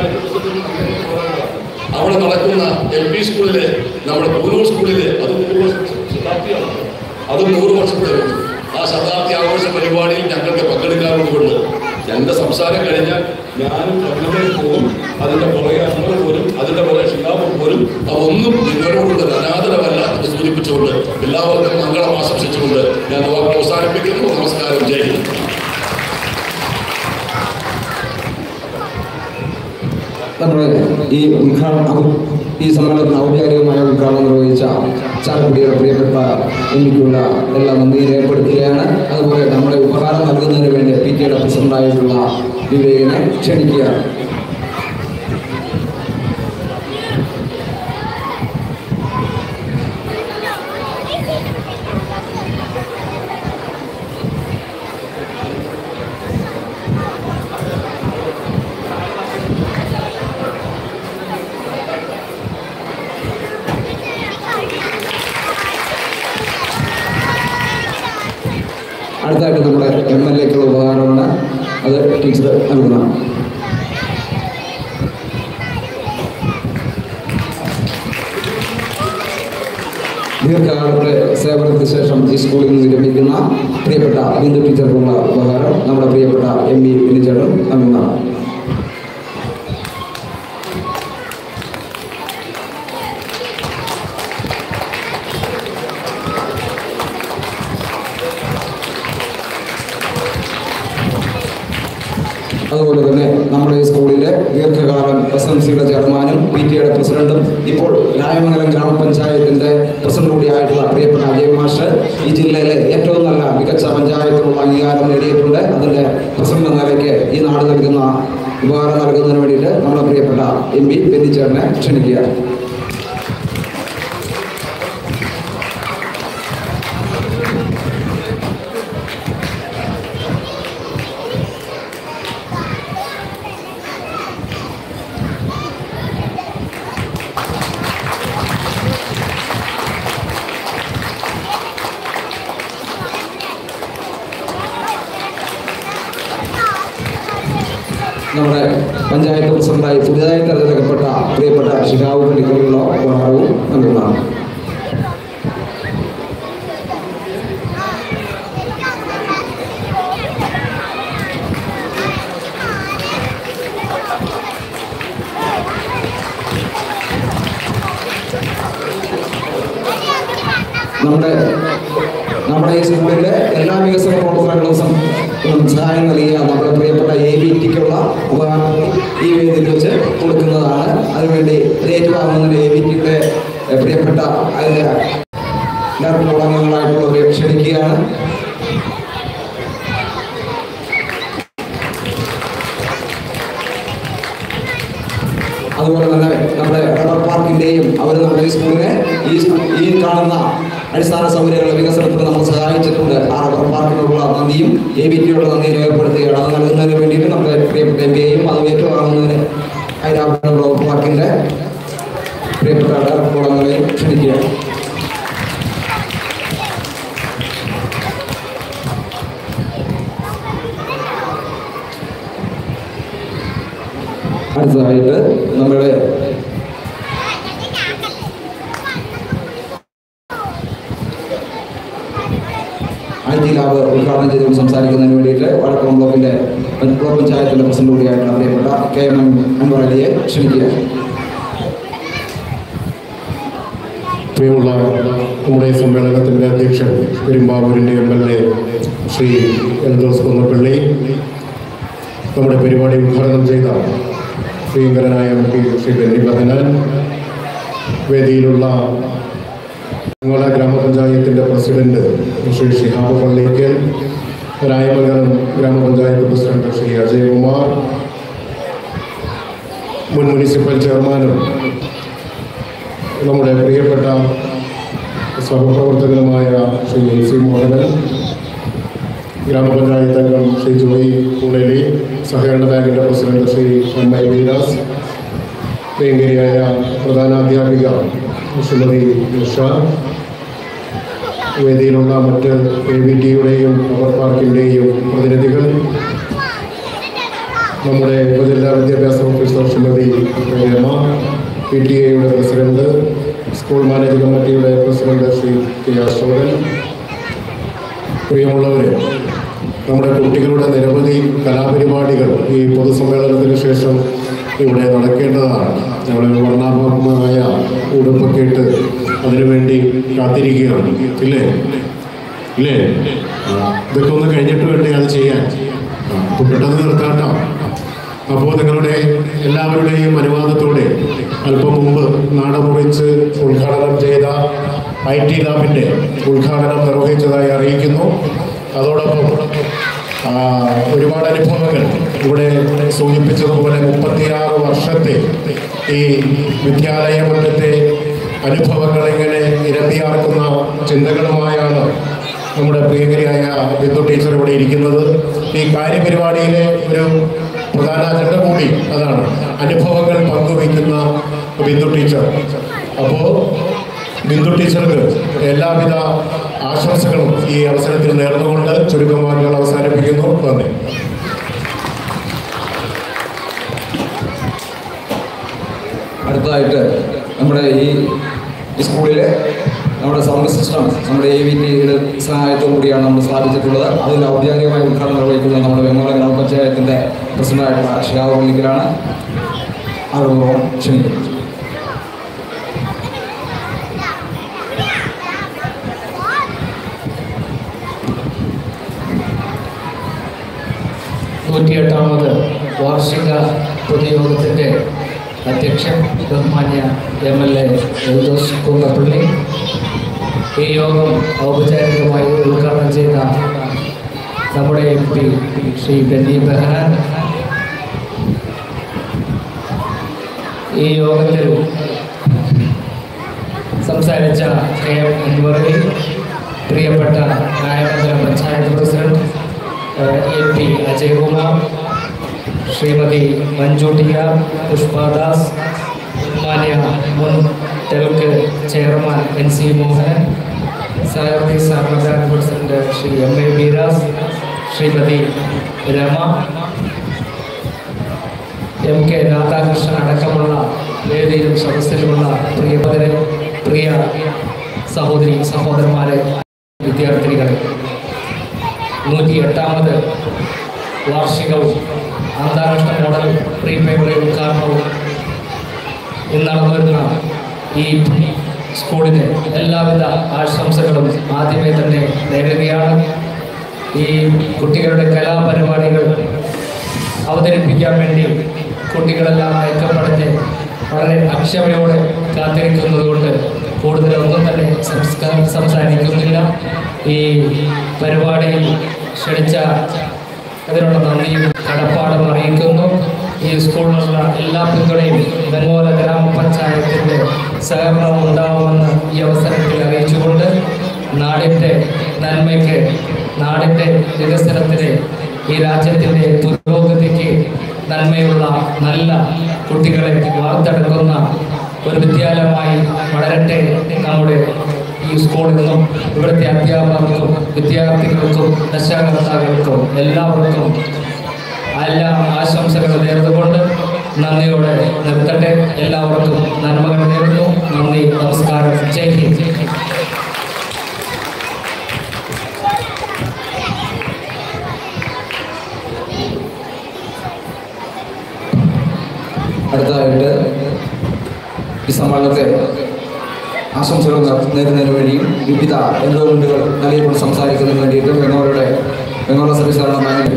അവിടെ നടക്കുന്ന എൽ പി സ്കൂളിലെ നമ്മുടെ പൂനൂർ സ്കൂളിലെ അത് നൂറ് ശതാബ്ദിയാണ്. അത് നൂറ് വർഷത്തെ ആ ശതാബ്ദി ആഘോഷ പരിപാടിയിൽ ഞങ്ങൾക്ക് പങ്കെടുക്കാറുണ്ട്. എൻ്റെ സംസാരം കഴിഞ്ഞാൽ ഞാനും കണ്ണൂരിൽ പോകും. അതിൻ്റെ പുറകെ അമ്മ പോലും അതിൻ്റെ പുറകെ ഷിഹാബ് പോലും അതൊന്നും നിങ്ങളോടുള്ള അനാദരവല്ല എന്ന് സൂചിപ്പിച്ചുകൊണ്ട് എല്ലാവർക്കും മംഗളം ആശംസിച്ചുകൊണ്ട് ഞാൻ വാക്ക് അവസാനിപ്പിക്കുന്നു. നമസ്കാരം. ജയ് ഹിന്ദ്. നമ്മുടെ ഈ ഉദ്ഘാടനം ഈ സമ്മേളനത്തിന് ഔദ്യോഗികമായ ഉദ്ഘാടനം നിർവഹിച്ച ചാലക്കുടിയുടെ പ്രിയപ്പെട്ട എനിക്കുള്ള എല്ലാ നന്ദി രേഖപ്പെടുത്തുകയാണ്. അതുപോലെ നമ്മുടെ ഉപഹാരം നൽകുന്നതിന് വേണ്ടി പി ടിയുടെ പ്രസിഡന്റായിട്ടുള്ള വിവേകിനെ ക്ഷണിക്കുകയാണ്. അടുത്തായിട്ട് നമ്മുടെ എം എൽ എക്കുള്ള ഉപകാരമാണ്. അത് ടീച്ചർ നൽകുന്നതാണ്. ദീർഘകാലത്തെ സേവനത്തിന് ശേഷം ഈ സ്കൂളിൽ നിന്ന് വിരമിക്കുന്ന പ്രിയപ്പെട്ട ബിന്ദു ടീച്ചർക്കുള്ള ഉപകാരം നമ്മുടെ പ്രിയപ്പെട്ട എം ഇ വിനിച്ചേട്ടൻ നൽകുന്നതാണ്. അതുപോലെ തന്നെ നമ്മുടെ ഈ സ്കൂളിലെ ദീർഘകാലം എസ് എം സിയുടെ ചെയർമാനും പി ടി എയുടെ പ്രസിഡന്റും ഇപ്പോൾ രായമംഗലം ഗ്രാമപഞ്ചായത്തിന്റെ പ്രസിഡന്റ് കൂടിയായിട്ടുള്ള പ്രിയപ്പെട്ട അജയ് മാസ്റ്റർ ഈ ജില്ലയിലെ ഏറ്റവും നല്ല മികച്ച പഞ്ചായത്തിനുള്ള അംഗീകാരം നേടിയിട്ടുണ്ട്. അതിന്റെ പ്രസിഡന്റ് എന്ന നിലയ്ക്ക് ഈ നാട് നൽകുന്ന ഉപകാരം നൽകുന്നതിന് വേണ്ടിയിട്ട് നമ്മുടെ പ്രിയപ്പെട്ട എം പി ബെന്നിച്ചേട്ടനെ ക്ഷണിക്കുക. നമ്മുടെ പഞ്ചായത്ത് പ്രസിഡന്റായി പുതിയതായി തെരഞ്ഞെടുക്കപ്പെട്ട പ്രിയപ്പെട്ട ഷിഹാബ് പള്ളിക്കുള്ള ഉപഹാരവും നൽകുന്നതാണ്. നമ്മുടെ നമ്മുടെ ഈ സ്കൂളിലെ എല്ലാ വികസന പ്രവർത്തനങ്ങളും സഹായം നൽകിയ നമ്മുടെ പ്രിയപ്പെട്ട എ ബി ടിക്കുള്ള ഉപഹാരം ഈ വേദിയിൽ വെച്ച് കൊടുക്കുന്നതാണ്. അതിനുവേണ്ടി ഏറ്റുവാങ്ങുന്ന എ ബി ടിയുടെ പ്രിയപ്പെട്ട അതിൻ്റെ ഡയറക്ടർ അംഗങ്ങളായിട്ടുള്ളവരെ ക്ഷണിക്കുകയാണ്. അതുപോലെ തന്നെ നമ്മുടെ റബ്ബർ പാർക്കിൻ്റെയും അവർ നമ്മുടെ ഈ സ്കൂളിനെ ഈ ഈ കാണുന്ന അടിസ്ഥാന സൗകര്യങ്ങളുടെ വികസനത്തിന് നമ്മൾ സഹായിച്ചിട്ടുണ്ട്. ആ റബ്ബർ പാർക്കിനുള്ള നന്ദിയും എ ബി ടിയോടുള്ള നന്ദിയും രേഖപ്പെടുത്തുകയാണ്. അത് നൽകുന്നതിന് വേണ്ടിയിട്ട് നമ്മുടെ പ്രിയപ്പെട്ട എം പിയെയും അത് ഏറ്റുവാങ്ങുന്നതിന് ഹൈദരാബാദ് റബ്ബർ പാർക്കിൻ്റെ പ്രിയപ്പെട്ട ഡയറക്ടറുകളെയും ക്ഷണിക്കുകയാണ്. അടുത്തതായിട്ട് നമ്മുടെ ഐ ടി ലാബ് ഉദ്ഘാടനം ചെയ്തുകൊണ്ട് സംസാരിക്കുന്നതിന് വേണ്ടിയിട്ട് വടക്കുളം ബ്ലോക്കിന്റെ ബ്ലോക്ക് പഞ്ചായത്തിന്റെ പ്രസിഡന്റ് കൂടിയായിട്ടുള്ള പ്രിയപ്പെട്ട കെ എം എം അൻവർ അലിയെ ക്ഷണിക്കുക. പ്രിയമുള്ള നമ്മുടെ സമ്മേളനത്തിന്റെ അധ്യക്ഷൻ പെരുമ്പാവൂരിന്റെ M L A Shri Eldhose Kunnappilly, നമ്മുടെ പരിപാടി ഉദ്ഘാടനം ചെയ്ത ശ്രീങ്കരനായ എം പി ശ്രീ ബെന്നി ബഹനാൻ, വേദിയിലുള്ള ഞങ്ങളുടെ ഗ്രാമപഞ്ചായത്തിൻ്റെ പ്രസിഡന്റ് ശ്രീ ഷിഹാബ് പള്ളിക്കൽ, രായമംഗലം ഗ്രാമപഞ്ചായത്ത് പ്രസിഡന്റ് ശ്രീ അജയകുമാർ, മുൻ മുനിസിപ്പൽ ചെയർമാനും നമ്മുടെ പ്രിയപ്പെട്ട സഹപ്രവർത്തകനുമായ ശ്രീ എൻ സി മോഹനൻ, ഗ്രാമപഞ്ചായത്ത് അംഗം ശ്രീ ജോയി പൂണേലി, സഹകരണ ബാങ്കിൻ്റെ president Shri M I Veeras, പ്രിയങ്കരിയായ പ്രധാനാധ്യാപിക ശ്രീമതി ഉഷ, വേദിയിലുള്ള മറ്റ് എ ബി ടിയുടെയും റബ്ബർ പാർക്കിൻ്റെയും പ്രതിനിധികൾ, നമ്മുടെ ഉപജില്ലാ വിദ്യാഭ്യാസ officer Shrimati Rama, P T എയുടെ പ്രസിഡന്റ്, സ്കൂൾ മാനേജ് കമ്മിറ്റിയുടെ പ്രസിഡന്റ് ശ്രീ കെ അശോകൻ, പ്രിയമുള്ളവരെ, നമ്മുടെ കുട്ടികളുടെ നിരവധി കലാപരിപാടികൾ ഈ പൊതുസമ്മേളനത്തിന് ശേഷം ഇവിടെ നടക്കേണ്ടതാണ്. നമ്മുടെ വർണ്ണാഭമായ ഉടുപ്പൊക്കെ ഇട്ട് അതിനുവേണ്ടി കാത്തിരിക്കുകയാണ്. ഇല്ലേ ഇല്ലേ ഇതൊക്കെ ഒന്ന് കഴിഞ്ഞിട്ട് വേണ്ടി അത് ചെയ്യാൻ. അപ്പോൾ പെട്ടെന്ന് നിർത്താട്ടോ. അപ്പോൾ നിങ്ങളുടെ എല്ലാവരുടെയും അനുവാദത്തോടെ അല്പം മുമ്പ് നാടമുറിച്ച് ഉദ്ഘാടനം ചെയ്ത ഐ ടി ലാബിൻ്റെ ഉദ്ഘാടനം നിർവഹിച്ചതായി അറിയിക്കുന്നു. അതോടൊപ്പം ഒരുപാട് അനുഭവങ്ങൾ ഇവിടെ സൂചിപ്പിച്ചതുപോലെ മുപ്പത്തിയാറ് വർഷത്തെ ഈ വിദ്യാലയമുറ്റത്തെ അനുഭവങ്ങൾ ഇങ്ങനെ ഇരട്ടിയാർക്കുന്ന ചിന്തകളുമായാണ് നമ്മുടെ പ്രിയങ്കരിയായ ബിന്ദു ടീച്ചർ ഇവിടെ ഇരിക്കുന്നത്. ഈ കാര്യപരിപാടിയിലെ ഒരു പ്രധാന അജണ്ട കൂടി അതാണ്, അനുഭവങ്ങൾ പങ്കുവയ്ക്കുന്ന ബിന്ദു ടീച്ചർ. അപ്പോൾ ബിന്ദു ടീച്ചർക്ക് എല്ലാവിധ ആശംസകളും ഈ അവസരത്തിൽ നേർന്നുകൊണ്ട് ചുരുക്കം വാക്കുകൾ അവസാനിപ്പിക്കുന്നു. നന്ദി. അടുത്തതായിട്ട് നമ്മുടെ ഈ സ്കൂളിലെ നമ്മുടെ സൗണ്ട് സിസ്റ്റം നമ്മുടെ എ വി ടിയുടെ സഹായത്തോടു കൂടിയാണ് നമ്മൾ സ്ഥാപിച്ചിട്ടുള്ളത്. അതിൽ ഔദ്യോഗികമായി ഉദ്ഘാടനം നിർവഹിക്കുന്നത് നമ്മുടെ വെങ്ങോല ഗ്രാമപഞ്ചായത്തിൻ്റെ പ്രസിഡന്റായിട്ടുള്ള ഷിഹാബ് പള്ളിക്കലാണ്. അറിവുപൂർവ്വം ക്ഷണിക്കുന്നു. നൂറ്റിയെട്ടാമത് വാർഷിക പൊതുയോഗത്തിൻ്റെ അധ്യക്ഷൻ ബഹുമാന്യ M L A Eldhose Kunnappilly, ഈ യോഗം ഔപചാരികമായി ഉദ്ഘാടനം ചെയ്ത നമ്മുടെ എം പി ശ്രീ ബെന്നി ബെഹനാൻ, ഈ യോഗത്തിൽ സംസാരിച്ച കെ എം അൻവർ, പ്രിയപ്പെട്ട Rayamangalam panchayat president M P Ajayakumar, Shrimati മഞ്ജുട്ടിയ പുഷ്പദാസ്, ബഹുമാന്യ മുൻ തെലുങ്ക് ചെയർമാൻ എൻ സി മോഹനൻ, സഹകരണ സഹകരണ bank president Shri M A Veeras, Shrimati Rama, M K Radhakrishnan അടക്കമുള്ള വേദിയിലും സദസ്സിലുമുള്ള പ്രിയപതരെ, പ്രിയ സഹോദരി സഹോദരന്മാരെ, വിദ്യാർത്ഥിനികളെ, നൂറ്റി എട്ടാമത് വാർഷികവും അന്താരാഷ്ട്ര മോഡൽ പ്രീ പ്രൈമറി ഉദ്ഘാടനവും ഇന്ന് നടന്നുവരുന്ന ഈ സ്കൂളിന് എല്ലാവിധ ആശംസകളും ആദ്യമേ തന്നെ നേരുകയാണ്. ഈ കുട്ടികളുടെ കലാപരിപാടികൾ അവതരിപ്പിക്കാൻ വേണ്ടി കുട്ടികളെല്ലാം ഐക്യപ്പെടുത്തി വളരെ അക്ഷമയോടെ കാത്തിരിക്കുന്നതുകൊണ്ട് കൂടുതലൊന്നും തന്നെ സംസ്കാരം സംസാരിക്കുന്നില്ല. ഈ പരിപാടിയിൽ ക്ഷണിച്ച അതിനുള്ള നന്ദിയും കടപ്പാടും അറിയിക്കുന്നു. ഈ സ്കൂളിനുള്ള എല്ലാ പിന്തുണയും വെങ്ങോല ഗ്രാമപഞ്ചായത്തിൻ്റെ സഹകരണവും ഉണ്ടാവുമെന്ന് ഈ അവസരത്തിൽ അറിയിച്ചുകൊണ്ട് നാടിൻ്റെ നന്മയ്ക്ക്, നാടിൻ്റെ വികസനത്തിന്, ഈ രാജ്യത്തിൻ്റെ പുരോഗതിക്ക് നന്മയുള്ള നല്ല കുട്ടികളെ വാർത്തെടുക്കുന്ന ഒരു വിദ്യാലയമായി വളരട്ടെ നമ്മുടെ ഈ സ്കൂളിൽ നിന്നും ഇവിടുത്തെ അധ്യാപകർക്കും വിദ്യാർത്ഥികൾക്കും രക്ഷാകർത്താക്കൾക്കും എല്ലാവർക്കും എല്ലാ ആശംസകളും നേർന്നുകൊണ്ട് നന്ദിയോടെ നിർത്തട്ടെ. എല്ലാവർക്കും നന്മകൾ നേരുന്നു. നന്ദി, നമസ്കാരം, ജയ് ഹിന്ദ്. അടുത്തതായിട്ട് ഈ സമ്മേളനത്തെ ആശംസകൾ നേരുന്നതിന് വേണ്ടിയും വിവിധ എൻറോൾമെൻറ്റുകൾ നൽകിക്കൊണ്ട് സംസാരിക്കുന്നതിന് വേണ്ടിയിട്ട് വെങ്ങോലയുടെ വെങ്ങോല സർവീസ് ഭരണമായ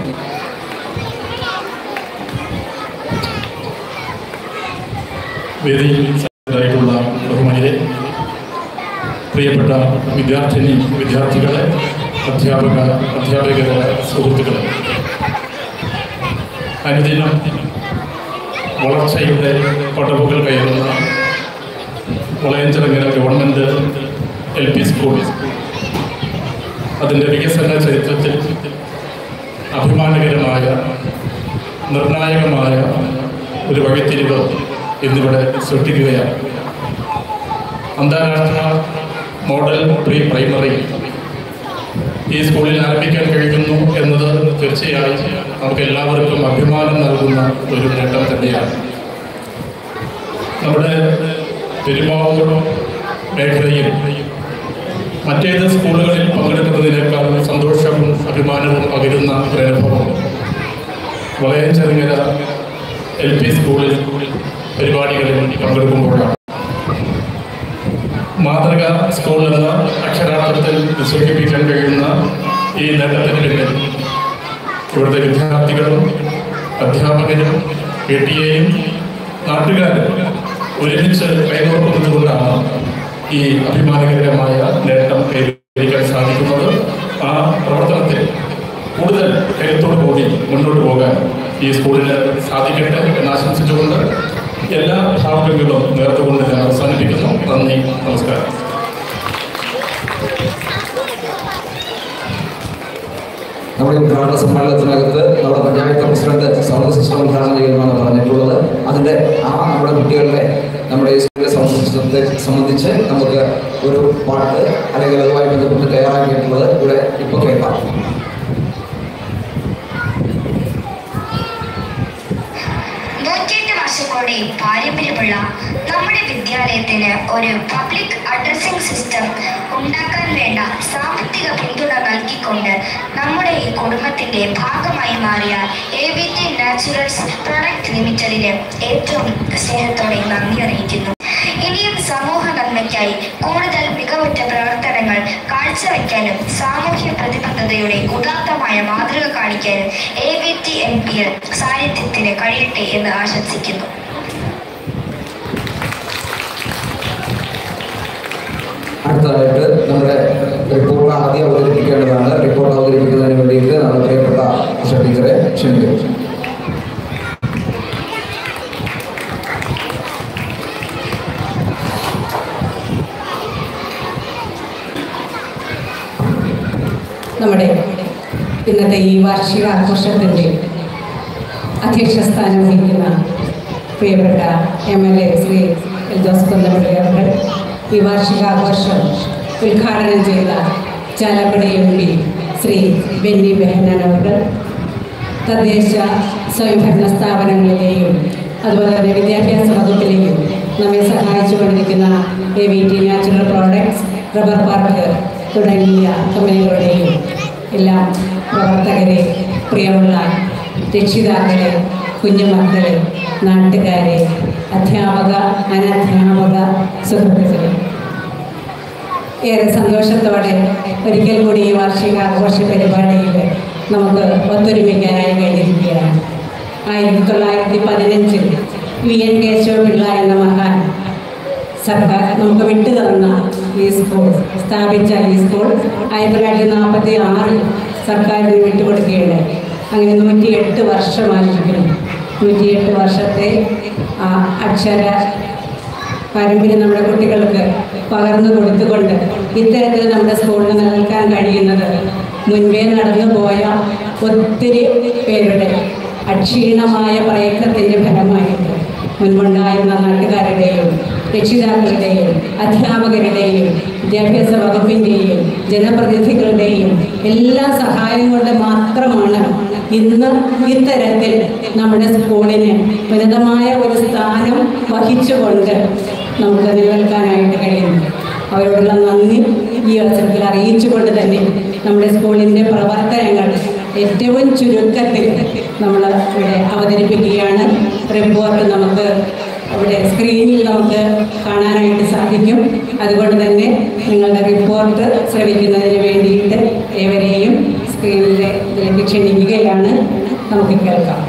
വേദിയിലായിട്ടുള്ള ബഹുമാനിയെ, പ്രിയപ്പെട്ട വിദ്യാർത്ഥിനി വിദ്യാർത്ഥികളെ, അധ്യാപക അധ്യാപകരുടെ സുഹൃത്തുക്കളെ, അനുദിനം വളർച്ചയുടെ പടവുകൾ കയറുന്ന Valayanchirangara government L P school അതിൻ്റെ വികസന ചരിത്രത്തിൽ അഭിമാനകരമായ നിർണായകമായ ഒരു വഴിത്തിരിവ് ഇന്നിവിടെ സൃഷ്ടിക്കുകയാണ്. അന്താരാഷ്ട്ര മോഡൽ പ്രീ പ്രൈമറി ഈ സ്കൂളിൽ ആരംഭിക്കാൻ കഴിയുന്നു എന്നത് തീർച്ചയായും നമുക്ക് എല്ലാവർക്കും അഭിമാനം നൽകുന്ന ഒരു നേട്ടം തന്നെയാണ്. നമ്മുടെ പെരുമാവൂർ മേഖലയിൽ മറ്റേത് സ്കൂളുകളിൽ പങ്കെടുക്കുന്നതിനേക്കാൾ സന്തോഷവും അഭിമാനവും പകരുന്ന ഒരനുഭവം വളയഞ്ചിറങ്ങര എൽ പി സ്കൂളിൽ പരിപാടികളിൽ പങ്കെടുക്കുമ്പോഴാണ്. മാതൃക സ്കൂൾ എന്ന അക്ഷരാർത്ഥത്തിൽ വിശേഷിപ്പിക്കാൻ കഴിയുന്ന ഈ നേട്ടത്തിന് പിന്നിൽ ഇവിടുത്തെ വിദ്യാർത്ഥികളും അധ്യാപകരും പി ടി എയും നാട്ടുകാരും ഒരുമിച്ച് കൈകോർക്കുന്നതുകൊണ്ടാണ് ഈ അഭിമാനകരമായ നേട്ടം കൈവരിക്കാൻ സാധിക്കുന്നത്. ആ പ്രവർത്തനത്തിൽ കൂടുതൽ കരുത്തോടു കൂടി മുന്നോട്ട് പോകാൻ ഈ സ്കൂളിന് സാധിക്കട്ടെ എന്നാശംസിച്ചുകൊണ്ട് എല്ലാ ഭാവങ്ങളും നേർത്തുകൊണ്ട് ഞാൻ അവസാനിപ്പിക്കുന്നു. നന്ദി, നമസ്കാരം. നമ്മുടെ ഉദ്ഘാടന സമ്മേളനത്തിനകത്ത് നമ്മുടെ പഞ്ചായത്ത് പ്രസിഡന്റ് സൗണ്ട് സിസ്റ്റം ഉദ്ഘാടനം ചെയ്യുമെന്നാണ് പറഞ്ഞിട്ടുള്ളത്. അതിൻ്റെ ആ നമ്മുടെ കുട്ടികളുടെ നമ്മുടെ ഈ സ്കൂളിലെ സൗണ്ട് സിസ്റ്റത്തെ സംബന്ധിച്ച് നമുക്ക് ഒരു പാട്ട് അല്ലെങ്കിൽ അതുമായി ബന്ധപ്പെട്ട് തയ്യാറാക്കിയിട്ടുള്ളത് ഇവിടെ ഇപ്പോൾ കേൾക്കാം. പാരമ്പര്യമുള്ള നമ്മുടെ വിദ്യാലയത്തിന് ഒരു പബ്ലിക് അഡ്രസ്സിംഗ് സിസ്റ്റം ഉണ്ടാക്കാൻ വേണ്ട സാമ്പത്തിക പിന്തുണ നൽകിക്കൊണ്ട് നമ്മുടെ ഈ കുടുംബത്തിന്റെ ഭാഗമായി മാറിയ A V T naturals product ലിമിറ്റഡിന് ഏറ്റവും സ്നേഹത്തോടെ നന്ദി അറിയിക്കുന്നു. ഇനിയും സമൂഹ നന്മയ്ക്കായി കൂടുതൽ മികവുറ്റ പ്രവർത്തനങ്ങൾ കാഴ്ചവെക്കാനും സാമൂഹ്യ പ്രതിബദ്ധതയുടെ ഉദാത്തമായ മാതൃക കാണിക്കാനും A V T N P L സാന്നിധ്യത്തിന് കഴിയട്ടെ എന്ന് ആശംസിക്കുന്നു. അടുത്തതായിട്ട് നമ്മുടെ റിപ്പോർട്ട് ആദ്യം അവതരിപ്പിക്കേണ്ടതാണ്. റിപ്പോർട്ട് അവതരിപ്പിക്കുന്നതിന് വേണ്ടിയിട്ട് നമ്മുടെ പ്രിയപ്പെട്ട ടീച്ചറെ ക്ഷണിക്കുന്നു. നമ്മുടെ ഇന്നത്തെ ഈ വാർഷിക ആഘോഷത്തിൻ്റെ അധ്യക്ഷ സ്ഥാനം വഹിക്കുന്ന പ്രിയപ്പെട്ട M L A Shri L Joseph Kunnappilly അവർ, ഈ വാർഷികാഘോഷം ഉദ്ഘാടനം ചെയ്ത ചാലക്കുടി എം പി ശ്രീ ബെന്നി ബെഹനാൻ അവർ, തദ്ദേശ സ്വയംഭരണ സ്ഥാപനങ്ങളിലെയും അതുപോലെ തന്നെ വിദ്യാഭ്യാസ വകുപ്പിലെയും നമ്മെ സഹായിച്ചുകൊണ്ടിരിക്കുന്ന A V T natural products, rubber park തുടങ്ങിയ കമ്പനികളുടെയും എല്ലാ പ്രവർത്തകരെ, പ്രിയമുള്ള രക്ഷിതാക്കളെ, കുഞ്ഞുമക്കളെ, നാട്ടുകാരെ, അധ്യാപക അനധ്യാപക സുഹൃത്തുക്കളെ, ഏറെ സന്തോഷത്തോടെ ഒരിക്കൽ കൂടി ഈ വാർഷികാഘോഷ പരിപാടിയിൽ നമുക്ക് ഒത്തൊരുമിക്കാനായി കഴിഞ്ഞിരിക്കുകയാണ്. ആയിരത്തി തൊള്ളായിരത്തി പതിനഞ്ചിൽ വി എൻ കേശവപിള്ള എന്ന മഹാൻ സർക്കാർ നമുക്ക് വിട്ടു തന്ന ഈ സ്കൂൾ, സ്ഥാപിച്ച ഈ സ്കൂൾ ആയിരത്തി തൊള്ളായിരത്തി നാൽപ്പത്തി ആറിൽ സർക്കാരിന് വിട്ടുകൊടുക്കുകയുണ്ടായി. അങ്ങനെ നൂറ്റി എട്ട് വർഷമായിരിക്കുന്നു. നൂറ്റിയെട്ട് വർഷത്തെ ആ അക്ഷര പാരമ്പര്യം നമ്മുടെ കുട്ടികൾക്ക് പകർന്നു കൊടുത്തുകൊണ്ട് ഇത്തരത്തിൽ നമ്മുടെ സ്കൂളിൽ നിലനിൽക്കാൻ കഴിയുന്നത് മുൻപേ നടന്നു പോയ ഒത്തിരി പേരുടെ അക്ഷീണമായ പ്രയത്നത്തിൻ്റെ ഫലമായിട്ട് മുൻപുണ്ടായിരുന്ന നാട്ടുകാരുടെയും രക്ഷിതാക്കളുടെയും അധ്യാപകരുടെയും വിദ്യാഭ്യാസ വകുപ്പിൻ്റെയും ജനപ്രതിനിധികളുടെയും എല്ലാ സഹായം കൊണ്ട് മാത്രമാണ് ഇന്ന് ഇത്തരത്തിൽ നമ്മുടെ സ്കൂളിന് ഉന്നതമായ ഒരു സ്ഥാനം വഹിച്ചുകൊണ്ട് നമുക്ക് നിലനിൽക്കാനായിട്ട് കഴിയുന്നു. അവരോടുള്ള നന്ദി ഈ അവസരത്തിൽ അറിയിച്ചുകൊണ്ട് തന്നെ നമ്മുടെ സ്കൂളിൻ്റെ പ്രവർത്തനങ്ങൾ ഏറ്റവും ചുരുക്കത്തിൽ നമ്മൾ ഇവിടെ അവതരിപ്പിക്കുകയാണ്. റിപ്പോർട്ട് നമുക്ക് അവിടെ സ്ക്രീനിൽ നമുക്ക് കാണാനായിട്ട് സാധിക്കും. അതുകൊണ്ട് തന്നെ നിങ്ങളുടെ റിപ്പോർട്ട് ശ്രവിക്കുന്നതിന് വേണ്ടിയിട്ട് ഏവരെയും സ്ക്രീനിലെ ഇതിലേക്ക് ക്ഷണിക്കുകയാണ്. നമുക്ക് കേൾക്കാം.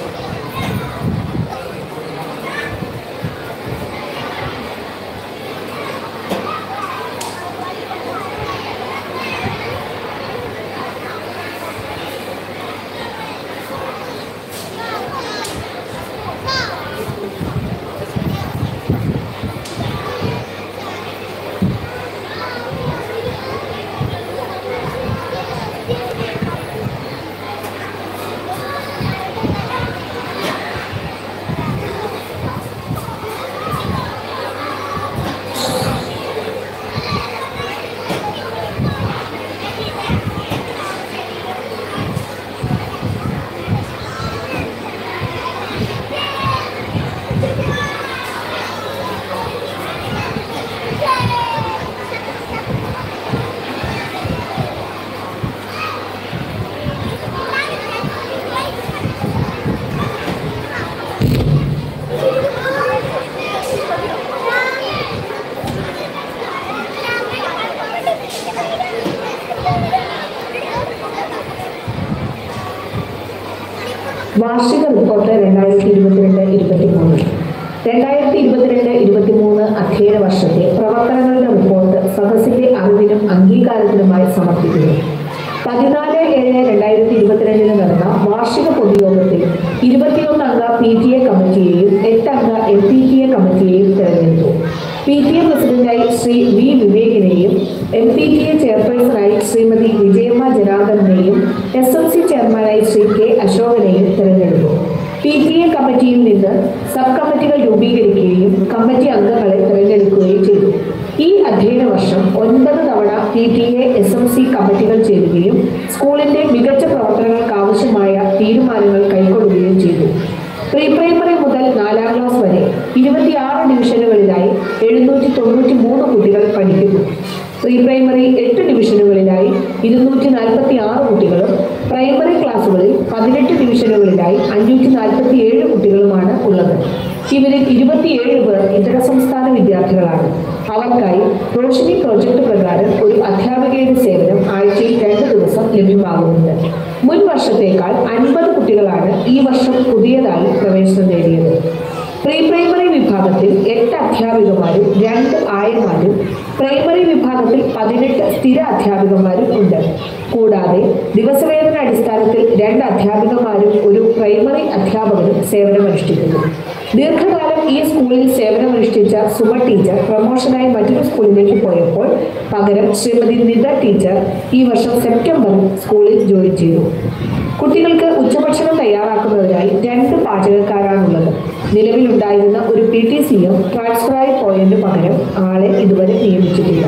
വാർഷിക റിപ്പോർട്ട് രണ്ടായിരത്തി ഇരുപത്തിരണ്ട് ഇരുപത്തി മൂന്ന് രണ്ടായിരത്തി ഇരുപത്തിരണ്ട് ഇരുപത്തി മൂന്ന് അധ്യയന വർഷത്തെ പ്രവർത്തനങ്ങളുടെ റിപ്പോർട്ട് സദസ്സിന്റെ അറിവിനും അംഗീകാരത്തിനുമായി സമർപ്പിക്കുന്നു. പതിനാല് ഏഴ് രണ്ടായിരത്തി ഇരുപത്തിരണ്ടിന് നടന്ന വാർഷിക പൊതുയോഗത്തിൽ ഇരുപത്തിയൊന്ന് അംഗ പി ടി എ കമ്മിറ്റിയെയും എട്ട് അംഗ എം പി ടി എ കമ്മിറ്റിയെയും തെരഞ്ഞെടുത്തു. പി ടി എ പ്രസിഡന്റായി ശ്രീ വി വിവേകിനെയും എം പി ടി എ ചെയർപേഴ്സണായി ശ്രീമതി വിജയമ്മ ജനാർദ്ദനെയും എസ് എം സി ചെയർമാനായി ശ്രീ കെ അശോകനെയും തെരഞ്ഞെടുത്തു. പി ടി എ കമ്മിറ്റിയിൽ നിന്ന് സബ് കമ്മിറ്റികൾ രൂപീകരിക്കുകയും കമ്മിറ്റി അംഗങ്ങളെ തെരഞ്ഞെടുക്കുകയും ചെയ്തു. ഈ അധ്യയന വർഷം ഒൻപത് തവണ P T A S M C കമ്മിറ്റികൾ ചേരുകയും സ്കൂളിന്റെ മികച്ച പ്രവർത്തനങ്ങൾക്ക് ആവശ്യമായ തീരുമാനങ്ങൾ കൈക്കൊള്ളുകയും ചെയ്തു. പ്രീ പ്രൈമറി മുതൽ നാലാം ക്ലാസ് വരെ ഇരുപത്തിയാറ് ഡിവിഷനുകളിലായി എഴുന്നൂറ്റി തൊണ്ണൂറ്റി മൂന്ന് കുട്ടികൾ പഠിക്കുന്നു. പ്രീ പ്രൈമറി എട്ട് ഡിവിഷനുകളിലായി ഇരുന്നൂറ്റി നാൽപ്പത്തി ആറ് കുട്ടികളും പ്രൈമറി ക്ലാസ്സുകളിൽ പതിനെട്ട് ഡിവിഷനുകളിലായി അഞ്ഞൂറ്റി നാൽപ്പത്തി ഏഴ് കുട്ടികളുമാണ് ഉള്ളത്. ഇവരിൽ ഇരുപത്തിയേഴ് പേർ ഇതര സംസ്ഥാന വിദ്യാർത്ഥികളാണ്. അവർക്കായി റോഷിനി പ്രോജക്ട് പ്രകാരം ഒരു അധ്യാപികയുടെ സേവനം ആഴ്ചയിൽ രണ്ട് ദിവസം ലഭ്യമാകുന്നുണ്ട്. മുൻ വർഷത്തേക്കാൾ അൻപത് കുട്ടികളാണ് ഈ വർഷം പുതിയതായി പ്രവേശനം നേടിയത്. പ്രീ പ്രൈമറി വിഭാഗത്തിൽ എട്ട് അധ്യാപികമാരും രണ്ട് ആയമാരും പ്രൈമറി വിഭാഗത്തിൽ പതിനെട്ട് സ്ഥിര അധ്യാപികമാരും ഉണ്ട്. കൂടാതെ ദിവസവേതന അടിസ്ഥാനത്തിൽ രണ്ട് അധ്യാപികമാരും ഒരു പ്രൈമറി അധ്യാപകനും സേവനമനുഷ്ഠിക്കുന്നു. ദീർഘകാലം ഈ സ്കൂളിൽ സേവനമനുഷ്ഠിച്ച സുമ ടീച്ചർ പ്രമോഷനായി മറ്റൊരു സ്കൂളിലേക്ക് പോയപ്പോൾ പകരം ശ്രീമതി നിത ടീച്ചർ ഈ വർഷം സെപ്റ്റംബറിൽ സ്കൂളിൽ ജോലി ചെയ്തു. കുട്ടികൾക്ക് ഉച്ചഭക്ഷണം തയ്യാറാക്കുന്നതിനായി രണ്ട് പാചകക്കാരാണുള്ളത്. നിലവിലുണ്ടായിരുന്ന ഒരു പി ടി സിയും ട്രാൻസ്ഫറായി പോയതിനു പകരം ആളെ ഇതുവരെ നിയമിച്ചിട്ടില്ല.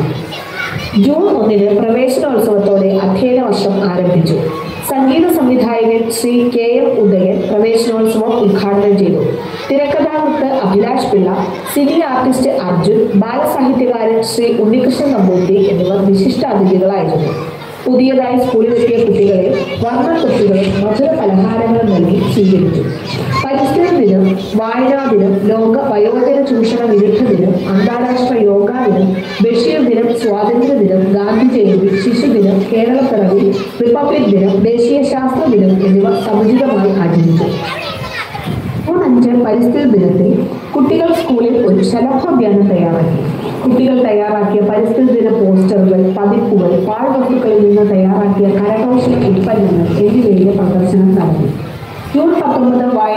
ജൂൺ ഒന്നിന് പ്രവേശനോത്സവത്തോടെ അധ്യയന വർഷം ആരംഭിച്ചു. സംഗീത സംവിധായകൻ ശ്രീ കെ എം ഉദയൻ പ്രവേശനോത്സവം ഉദ്ഘാടനം ചെയ്തു. തിരക്കഥാകൃത്ത് അഭിലാഷ് പിള്ള, സിനി ആർട്ടിസ്റ്റ് അർജുൻ, ബാലസാഹിത്യകാരൻ ശ്രീ ഉണ്ണികൃഷ്ണൻ നമ്പൂതിരി എന്നിവർ വിശിഷ്ടാതിഥികളായിരുന്നു. പുതിയതായി സ്കൂളിലെത്തിയ കുട്ടികളെ വർണ്ണ കുട്ടികളും മധുര പലഹാരങ്ങളും നൽകി സ്വീകരിച്ചു. പരിസ്ഥിതി ദിനം, വായനാ ദിനം, ലോക വയോജന ചൂഷണ വിരുദ്ധ ദിനം, അന്താരാഷ്ട്ര യോഗാ ദിനം, ബഷീർ ദിനം, സ്വാതന്ത്ര്യ ദിനം, ഗാന്ധി ജയന്തി, ശിശുദിനം, കേരളപ്പിറവി, റിപ്പബ്ലിക് ദിനം, ദേശീയ ശാസ്ത്ര ദിനം എന്നിവ സമുചിതമായി ആചരിച്ചു. ജൂൺ അഞ്ച് പരിസ്ഥിതി ദിനത്തിൽ കുട്ടികൾ സ്കൂളിൽ ഒരു ശലഭോദ്യാനം തയ്യാറാക്കി. കുട്ടികൾ തയ്യാറാക്കിയ പരിസ്ഥിതി ദിന പോസ്റ്ററുകൾ, പതിപ്പുകൾ, പാഴ്വസ്തുക്കളിൽ നിന്ന് തയ്യാറാക്കിയ കരകൗശല ഉൽപ്പന്നങ്ങൾ എന്നിവയുടെ പ്രദർശനം നടത്തി. ജൂൺ പത്തൊമ്പത് വായന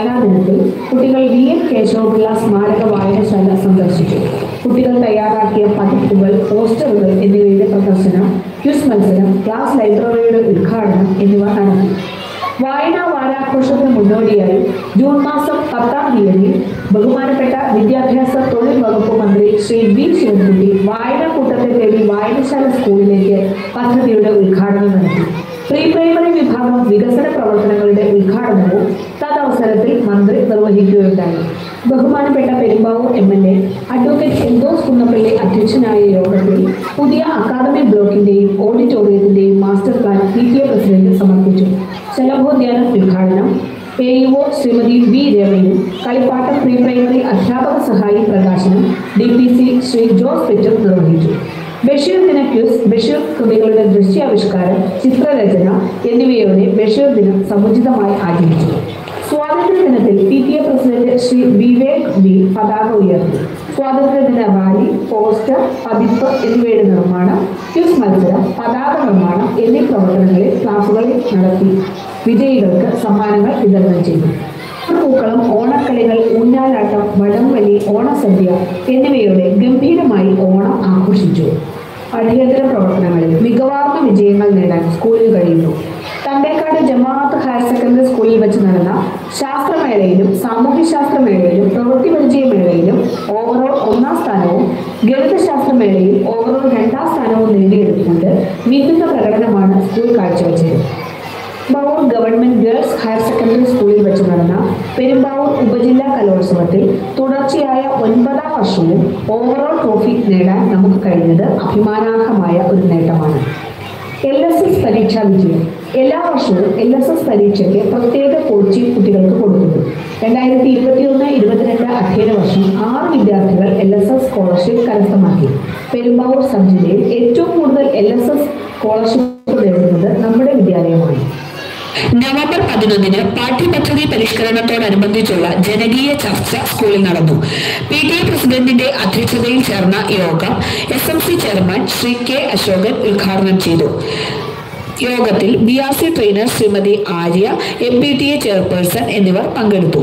വായനാ ദിനത്തിൽ കുട്ടികൾ വി എൻ കേശവപിള്ള സ്മാരക വായനശാല സന്ദർശിച്ചു. കുട്ടികൾ തയ്യാറാക്കിയ പതിപ്പുകൾ, പോസ്റ്ററുകൾ എന്നിവയുടെ പ്രദർശനം, ക്വിസ് മത്സരം, ക്ലാസ് ലൈബ്രറിയുടെ ഉദ്ഘാടനം എന്നിവ നടത്തി. വായനാ വാരാഘോഷത്തിന് മുന്നോടിയായി ജൂൺ മാസം പത്താം തീയതി ബഹുമാനപ്പെട്ട വിദ്യാഭ്യാസ തൊഴിൽ വകുപ്പ് മന്ത്രി ശ്രീ വി ശിവൻകുട്ടി വായനാക്കൂട്ടത്തെ തേടി വായനശാല സ്കൂളിലേക്ക് പദ്ധതിയുടെ ഉദ്ഘാടനം നടത്തി. പ്രീ പ്രൈമറി വിഭാഗം വികസന പ്രവർത്തനങ്ങളുടെ ഉദ്ഘാടനവും തദവസരത്തിൽ മന്ത്രി നിർവഹിക്കുകയുണ്ടായി. ബഹുമാനപ്പെട്ട Perumbavoor M L A advocate Enthos Kunnappilly അധ്യക്ഷനായ യോഗത്തിൽ പുതിയ അക്കാദമി ബ്ലോക്കിന്റെയും ഓഡിറ്റോറിയത്തിന്റെയും master plan P T A president സമർപ്പിച്ചു. ശലഭോദ്യാന ഉദ്ഘാടനം A E O Shrimati V രമയും കളിപ്പാട്ടം പ്രീ പ്രൈമറി അധ്യാപക സഹായി പ്രകാശനം D P C Shri Jose പെറ്റും നിർവഹിച്ചു. ബഷീർ ദിന ക്യൂസ്, ബഷീർ കൃതികളുടെ ദൃശ്യാവിഷ്കാരം, ചിത്രരചന എന്നിവയോടെ ബഷീർ ദിനം സമുചിതമായി ആചരിച്ചു. സ്വാതന്ത്ര്യ ദിനത്തിൽ P T A president Shri Vivek V പതാക ഉയർത്തി. സ്വാതന്ത്ര്യദിന റാലി, പോസ്റ്റർ, പതിപ്പ് എന്നിവയുടെ നിർമ്മാണം, ക്വിസ് മത്സരം, പതാക നിർമ്മാണം എന്നീ പ്രവർത്തനങ്ങളിൽ ക്ലാസുകളിൽ നടത്തി വിജയികൾക്ക് സമ്മാനങ്ങൾ വിതരണം ചെയ്തു. പൂക്കളം, ഓണക്കളികൾ, ഊഞ്ഞാലാട്ടം, വടംവലി, ഓണസദ്യ എന്നിവയോടെ ഗംഭീരമായി ഓണം ആഘോഷിച്ചു. പഠ്യേതര പ്രവർത്തനങ്ങളിൽ മികവാർന്ന വിജയങ്ങൾ നേടാൻ സ്കൂളിൽ കഴിയുന്നു. തണ്ടേക്കാട് ജമാഅത്ത് ഹയർ സെക്കൻഡറി സ്കൂളിൽ വെച്ച് നടന്ന ശാസ്ത്രമേളയിലും സാമൂഹ്യശാസ്ത്രമേളയിലും പ്രവൃത്തി പരിചയമേളയിലും ഓവറോൾ ഒന്നാം സ്ഥാനവും ഗണിതശാസ്ത്രമേളയിൽ ഓവറോൾ രണ്ടാം സ്ഥാനവും നേടിയെടുത്തുകൊണ്ട് മികച്ച പ്രകടനമാണ് സ്കൂൾ കാഴ്ചവെച്ചത്. Perumbavoor government girls higher secondary സ്കൂളിൽ വെച്ച് നടന്ന പെരുമ്പാവൂർ ഉപജില്ലാ കലോത്സവത്തിൽ തുടർച്ചയായ ഒൻപതാം വർഷവും ഓവറോൾ ട്രോഫി നേടാൻ നമുക്ക് കഴിഞ്ഞത് അഭിമാനാർഹമായ ഒരു നേട്ടമാണ്. എൽ എസ് എസ് പരീക്ഷാ വിജയം. എല്ലാ വർഷവും എൽ എസ് എസ് പരീക്ഷയ്ക്ക് പ്രത്യേക കോച്ചിങ് കുട്ടികൾക്ക് കൊടുക്കുന്നു. രണ്ടായിരത്തി ഇരുപത്തി ഒന്ന് ഇരുപത്തിരണ്ട് അധ്യയന വർഷം ആറ് വിദ്യാർത്ഥികൾ എൽ എസ് എസ് സ്കോളർഷിപ്പ് കരസ്ഥമാക്കി. പെരുമ്പാവൂർ സബ് ജില്ലയിൽ ഏറ്റവും കൂടുതൽ എൽ എസ് എസ് സ്കോളർഷിപ്പ് നേടുന്നത് നമ്മുടെ വിദ്യാലയമാണ്. നവംബർ പതിനൊന്നിന് പാഠ്യപദ്ധതി പരിഷ്കരണത്തോടനുബന്ധിച്ചുള്ള ജനകീയ ചർച്ച സ്കൂളിൽ നടന്നു. പി ടി എ പ്രസിഡന്റിന്റെ അധ്യക്ഷതയിൽ ചേർന്ന യോഗം S M C chairman Shri K Ashokan ഉദ്ഘാടനം ചെയ്തു. യോഗത്തിൽ B R C trainer Shrimati Arya, M P T A chairperson എന്നിവർ പങ്കെടുത്തു.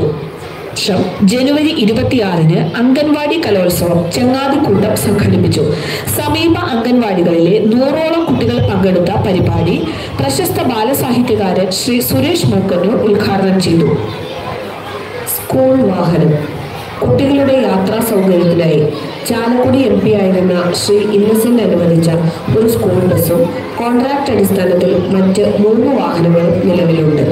ജനുവരി ഇരുപത്തിയാറിന് അംഗൻവാടി കലോത്സവം ചെങ്ങാതിക്കൂട്ടം സംഘടിപ്പിച്ചു. സമീപ അംഗൻവാടികളിലെ നൂറോളം കുട്ടികൾ പങ്കെടുത്ത പരിപാടി പ്രശസ്ത ബാലസാഹിത്യകാരൻ ശ്രീ സുരേഷ് മൂക്കന്നൂർ ഉദ്ഘാടനം ചെയ്തു. സ്കൂൾ വാഹനം. കുട്ടികളുടെ യാത്രാ സൗകര്യത്തിനായി ചാലക്കുടി എം പി ആയിരുന്ന ശ്രീ ഇന്നസെന്റ് അനുവദിച്ച ഒരു സ്കൂൾ ബസ്സും കോൺട്രാക്ട് അടിസ്ഥാനത്തിൽ മറ്റ് മൂന്ന് വാഹനങ്ങളും നിലവിലുണ്ട്.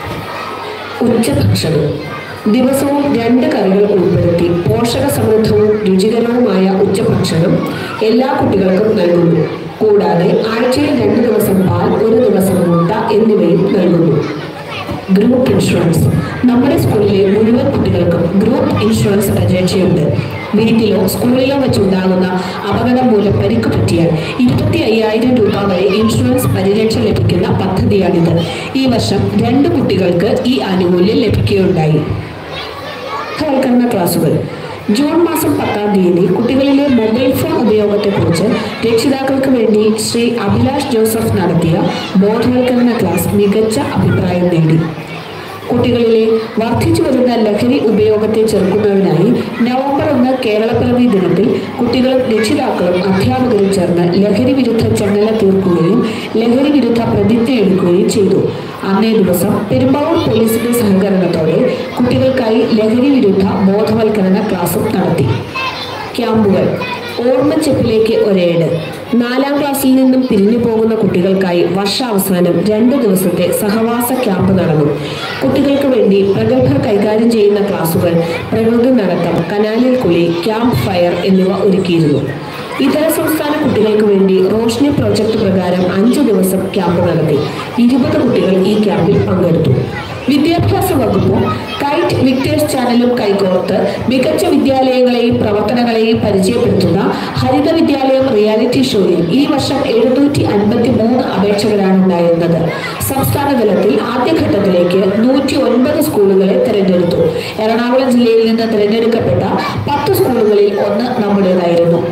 ഉച്ചഭക്ഷണം. ദിവസവും രണ്ട് കറികൾ ഉൾപ്പെടുത്തി പോഷക സമൃദ്ധവും രുചികരവുമായ ഉച്ചഭക്ഷണം എല്ലാ കുട്ടികൾക്കും നൽകുന്നു. കൂടാതെ ആഴ്ചയിൽ രണ്ട് ദിവസം പാൽ, ഒരു ദിവസം മുട്ട എന്നിവയും നൽകുന്നു. Group insurance. നമ്മുടെ സ്കൂളിലെ മുഴുവൻ കുട്ടികൾക്കും ഗ്രൂപ്പ് ഇൻഷുറൻസ് പരിരക്ഷയുണ്ട്. വീട്ടിലോ സ്കൂളിലോ വെച്ചുണ്ടാകുന്ന അപകടം മൂലം പരിക്ക് പറ്റിയാൽ ഇരുപത്തി അയ്യായിരം രൂപ വരെ ഇൻഷുറൻസ് പരിരക്ഷ ലഭിക്കുന്ന പദ്ധതിയാണിത്. ഈ വർഷം രണ്ട് കുട്ടികൾക്ക് ഈ ആനുകൂല്യം ലഭിക്കുകയുണ്ടായി. ബോധവൽക്കരണ ക്ലാസുകൾ. ജൂൺ മാസം പത്താം തീയതി കുട്ടികളിലെ മൊബൈൽ ഫോൺ ഉപയോഗത്തെക്കുറിച്ച് രക്ഷിതാക്കൾക്ക് വേണ്ടി ശ്രീ അഭിലാഷ് ജോസഫ് നടത്തിയ ബോധവൽക്കരണ ക്ലാസ് മികച്ച അഭിപ്രായം നേടി. കുട്ടികളിലെ വർദ്ധിച്ചു വരുന്ന ലഹരി ഉപയോഗത്തെ ചെറുക്കുന്നതിനായി നവംബർ ഒന്ന് കേരളപ്പിറവി ദിനത്തിൽ കുട്ടികളും രക്ഷിതാക്കളും അധ്യാപകരും ചേർന്ന് ലഹരി വിരുദ്ധ ചങ്ങല തീർക്കുകയും ലഹരി വിരുദ്ധ പ്രതിജ്ഞ എടുക്കുകയും ചെയ്തു. അന്നേ ദിവസം പെരുമ്പാവൂർ പോലീസിന്റെ സഹകരണത്തോടെ കുട്ടികൾക്കായി ലഹരി വിരുദ്ധ ബോധവൽക്കരണ ക്ലാസും നടത്തി. ക്യാമ്പുകൾ. ഓർമ്മച്ചെപ്പിലേക്ക് ഒരേട്. നാലാം ക്ലാസ്സിൽ നിന്നും പിരിഞ്ഞു പോകുന്ന കുട്ടികൾക്കായി വർഷാവസാനം രണ്ട് ദിവസത്തെ സഹവാസ ക്യാമ്പ് നടന്നു. കുട്ടികൾക്ക് വേണ്ടി പ്രഗത്ഭർ കൈകാര്യം ചെയ്യുന്ന ക്ലാസുകൾ, പ്രകൃതി നടത്തം, കനാലിൽ കുളി, ക്യാമ്പ് ഫയർ എന്നിവ ഒരുക്കിയിരുന്നു. ഇതര സംസ്ഥാന കുട്ടികൾക്ക് വേണ്ടി റോഷ്നി പ്രോജക്ട് പ്രകാരം അഞ്ചു ദിവസം ക്യാമ്പ് നടത്തി. ഇരുപത് കുട്ടികൾ ഈ ക്യാമ്പിൽ പങ്കെടുത്തു. വിദ്യാഭ്യാസ വകുപ്പും കൈറ്റ് വിക്ടേഴ്സ് ചാനലും കൈകോർത്ത് മികച്ച വിദ്യാലയങ്ങളെയും പ്രവർത്തനങ്ങളെയും പരിചയപ്പെടുത്തുന്ന ഹരിത വിദ്യാലയം റിയാലിറ്റി ഷോയിൽ ഈ വർഷം എഴുന്നൂറ്റി അൻപത്തി മൂന്ന് അപേക്ഷകരാണ് ഉണ്ടായിരുന്നത്. സംസ്ഥാന തലത്തിൽ ആദ്യഘട്ടത്തിലേക്ക് നൂറ്റി ഒൻപത് സ്കൂളുകളെ തിരഞ്ഞെടുത്തു. എറണാകുളം ജില്ലയിൽ നിന്ന് തിരഞ്ഞെടുക്കപ്പെട്ട പത്ത് സ്കൂളുകളിൽ ഒന്ന് നമ്മുടേതായിരുന്നു.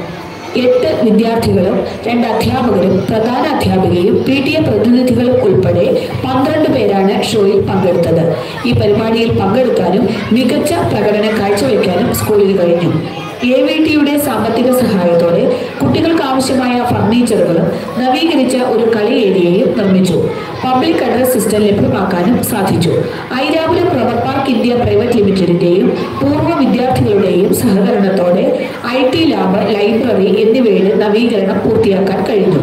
എട്ട് വിദ്യാർത്ഥികളും രണ്ട് അധ്യാപകരും പ്രധാന അധ്യാപികയും പി ടി എ പ്രതിനിധികളും ഉൾപ്പെടെ പന്ത്രണ്ട് പേരാണ് ഷോയിൽ പങ്കെടുത്തത്. ഈ പരിപാടിയിൽ പങ്കെടുക്കാനും മികച്ച പ്രകടനം കാഴ്ചവെക്കാനും സ്കൂളിന് കഴിഞ്ഞു. എ വി ടിയുടെ സാമ്പത്തിക സഹായത്തോടെ കുട്ടികൾക്ക് ആവശ്യമായ ഫർണിച്ചറുകളും നവീകരിച്ച ഒരു കളി ഏരിയയും നിർമ്മിച്ചു. പബ്ലിക് അഡ്രസ് സിസ്റ്റം ലഭ്യമാക്കാനും സാധിച്ചു. Airapuram rubber park India private ലിമിറ്റഡിന്റെയും പൂർവ്വ വിദ്യാർത്ഥികളുടെയും സഹകരണത്തോടെ ഐ ടി ലാബ്, ലൈബ്രറി എന്നിവയുടെ നവീകരണം പൂർത്തിയാക്കാൻ കഴിഞ്ഞു.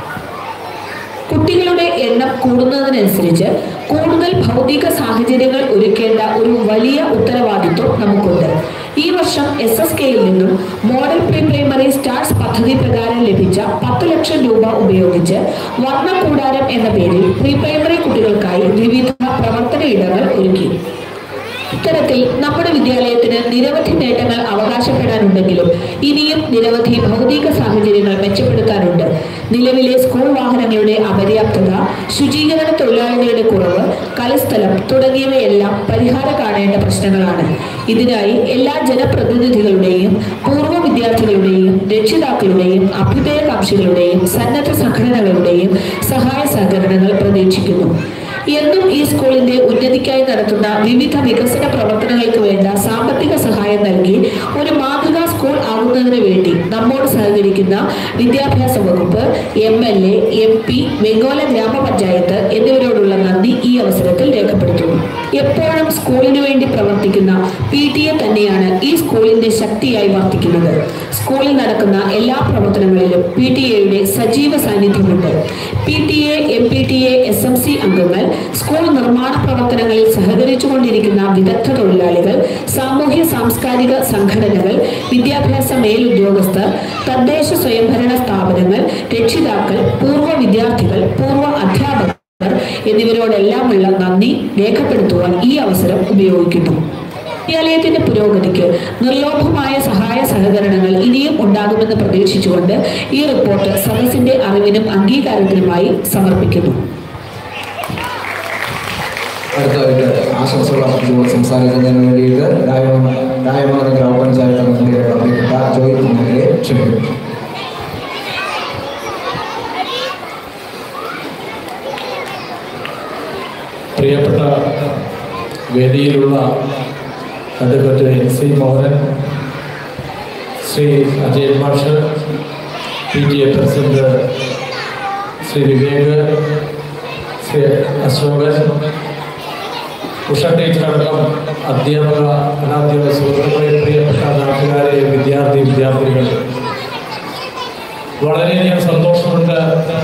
കുട്ടികളുടെ എണ്ണം കൂടുന്നതിനനുസരിച്ച് കൂടുതൽ ഭൗതിക സാഹചര്യങ്ങൾ ഒരുക്കേണ്ട ഒരു വലിയ ഉത്തരവാദിത്വം നമുക്കുണ്ട്. ഈ വർഷം എസ് എസ് കെയിൽ നിന്നും മോഡൽ പ്രീ പ്രൈമറി സ്റ്റാർട്സ് പദ്ധതി പ്രകാരം ലഭിച്ച പത്ത് ലക്ഷം രൂപ ഉപയോഗിച്ച് വർണ്ണക്കൂടാരം എന്ന പേരിൽ പ്രീ പ്രൈമറി കുട്ടികൾക്കായി വിവിധ പ്രവർത്തന ഇടങ്ങൾ ഒരുക്കി. ഇത്തരത്തിൽ നമ്മുടെ വിദ്യാലയത്തിന് നിരവധി നേട്ടങ്ങൾ അവകാശപ്പെടാനുണ്ടെങ്കിലും ഇനിയും നിരവധി ഭൗതിക സാഹചര്യങ്ങൾ മെച്ചപ്പെടുത്താനുണ്ട്. നിലവിലെ സ്കൂൾ വാഹനങ്ങളുടെ അപര്യാപ്തത, ശുചീകരണ തൊഴിലാളികളുടെ കുറവ്, കളിസ്ഥലം തുടങ്ങിയവയെല്ലാം പരിഹാരം കാണേണ്ട പ്രശ്നങ്ങളാണ്. ഇതിനായി എല്ലാ ജനപ്രതിനിധികളുടെയും പൂർവ്വ വിദ്യാർത്ഥികളുടെയും രക്ഷിതാക്കളുടെയും അഭ്യുദയകാംക്ഷികളുടെയും സന്നദ്ധ സംഘടനകളുടെയും സഹായ സഹകരണങ്ങൾ പ്രതീക്ഷിക്കുന്നു. എന്നും ഈ സ്കൂളിന്റെ ഉന്നതിക്കായി നടത്തുന്ന വിവിധ വികസന പ്രവർത്തനങ്ങൾക്ക് വേണ്ട സാമ്പത്തിക സഹായം നൽകി ഒരു മാതൃകാ സ്കൂൾ ആകുന്നതിന് വേണ്ടി നമ്മോട് സഹകരിക്കുന്ന വിദ്യാഭ്യാസ വകുപ്പ്, M L A, M P, Vengola ഗ്രാമപഞ്ചായത്ത് എന്നിവരോടുള്ള നന്ദി ഈ അവസരത്തിൽ രേഖപ്പെടുത്തുന്നു. എപ്പോഴും സ്കൂളിനു വേണ്ടി പ്രവർത്തിക്കുന്ന പി ടി എ തന്നെയാണ് ഈ സ്കൂളിന്റെ ശക്തിയായി വർത്തിക്കുന്നത്. സ്കൂളിൽ നടക്കുന്ന എല്ലാ പ്രവർത്തനങ്ങളിലും പി ടി എയുടെ സജീവ സാന്നിധ്യമുണ്ട്. P T A, M P T A, S M C അംഗങ്ങൾ, സ്കൂൾ നിർമ്മാണ പ്രവർത്തനങ്ങളിൽ സഹകരിച്ചുകൊണ്ടിരിക്കുന്ന വിദഗ്ധ തൊഴിലാളികൾ, സാമൂഹ്യ സാംസ്കാരിക സംഘടനകൾ, വിദ്യാഭ്യാസ മേലുദ്യോഗസ്ഥർ, തദ്ദേശ സ്വയംഭരണ സ്ഥാപനങ്ങൾ, രക്ഷിതാക്കൾ, പൂർവ്വ വിദ്യാർത്ഥികൾ, പൂർവ്വ അധ്യാപകർ എന്നിവരോടെല്ലാമുള്ള നന്ദി രേഖപ്പെടുത്തുവാൻ ഈ അവസരം ഉപയോഗിക്കുന്നു. വിദ്യാലയത്തിന്റെ പുരോഗതിക്ക് നിർലോഭമായ സഹായ സഹകരണങ്ങൾ ഇനിയും ഉണ്ടാകുമെന്ന് പ്രതീക്ഷിച്ചുകൊണ്ട് ഈ റിപ്പോർട്ട് സദസ്സിന്റെ അറിവിനും അംഗീകാരത്തിനുമായി സമർപ്പിക്കുന്നു. അടുത്തതായിട്ട് ആശംസകൾ അർപ്പിച്ചുകൊണ്ട് സംസാരിക്കുന്നതിന് വേണ്ടിയിട്ട് രായമംഗലം ഗ്രാമപഞ്ചായത്ത് അംഗങ്ങളുടെ പ്രിയപ്പെട്ട ജോയി കുമാരിയെ ക്ഷണിക്കുന്നു. പ്രിയപ്പെട്ട വേദിയിലുള്ള advocate N C Mohan, Shri Ajay മാഷ്, P T A president Shri Vivek, Shri Ashokan, Usha ടീച്ചറടക്കം അധ്യാപക അനാധ്യാപക സുഹൃത്തുക്കളെ, പ്രിയപ്പെട്ട നാട്ടുകാരെ, വിദ്യാർത്ഥി വിദ്യാർത്ഥികൾ, വളരെയധികം സന്തോഷമുണ്ട്.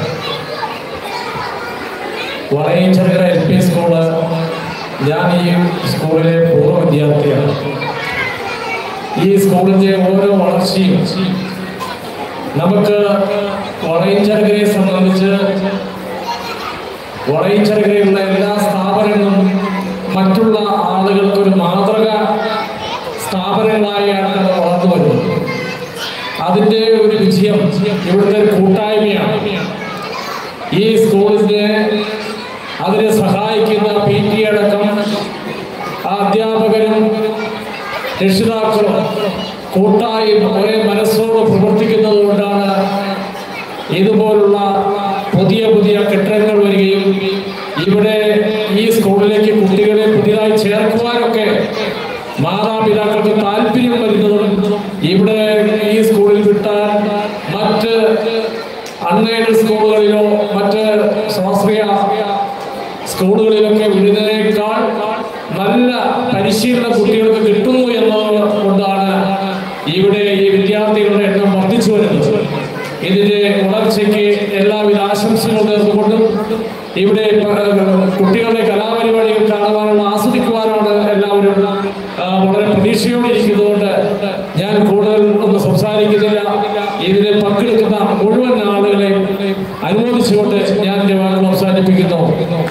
വളയഞ്ചിറ എൽ പി സ്കൂള്, ഞാൻ ഈ സ്കൂളിലെ പൂർവ്വ വിദ്യാർത്ഥിയാണ്. ഈ സ്കൂളിൻ്റെ ഓരോ വളർച്ചയും നമുക്ക് വളയഞ്ചിറയെ സംബന്ധിച്ച് വളയഞ്ചിറയിലുള്ള എല്ലാ സ്ഥാപനങ്ങളും മറ്റുള്ള ആളുകൾക്കൊരു മാതൃക സ്ഥാപനങ്ങളായാണ് അത് വളർന്നു വരുന്നത്. അതിൻ്റെ ഒരു വിജയം ഇവിടുത്തെ ഒരു കൂട്ടായ്മയാണ്. ഈ സ്കൂളിൻ്റെ അതിനെ സഹായിക്കുന്ന പി ടി അടക്കം അധ്യാപകരും രക്ഷിതാക്കളും കൂട്ടായി ഒരേ മനസ്സോട് പ്രവർത്തിക്കുന്നത് കൊണ്ടാണ് ഇതുപോലുള്ള പുതിയ പുതിയ കെട്ടിടങ്ങൾ വരികയും ഇവിടെ ഈ സ്കൂളിലേക്ക് കുട്ടികളെ പുതിയതായി ചേർക്കുവാനൊക്കെ മാതാപിതാക്കൾക്ക് താല്പര്യം വരുന്നതും ഇവിടെ ഈ സ്കൂളിൽ വിട്ടാൽ മറ്റ് അൺഎയ്ഡഡ് സ്കൂളുകളിലോ മറ്റ് സ്വാശ്രയ സ്കൂളുകളിലൊക്കെ വിടുന്നതിനേക്കാൾ നല്ല പരിശീലനം കുട്ടികൾക്ക് കിട്ടുന്നു എന്നത് കൊണ്ടാണ് ഇവിടെ ഈ വിദ്യാർത്ഥികളുടെ എണ്ണം വർദ്ധിച്ചു വരുന്നത്. ഇതിൻ്റെ വളർച്ചയ്ക്ക് എല്ലാവിധ ആശംസകൾ നേർന്നുകൊണ്ടും ഇവിടെ കുട്ടികളുടെ കലാപരിപാടികൾ കാണുവാനുള്ള ആസ്വദിക്കുവാനാണ് എല്ലാവരും വളരെ പ്രതീക്ഷയോടെ ഇരിക്കുന്നതുകൊണ്ട് ഞാൻ കൂടുതൽ ഒന്നും സംസാരിക്കുന്നില്ല. ഇതിനെ പങ്കെടുക്കുന്ന മുഴുവൻ ആളുകളെ അനുമോദിച്ചുകൊണ്ട് ഞാൻ എൻ്റെ വാക്കുകൾ അവസാനിപ്പിക്കുന്നു.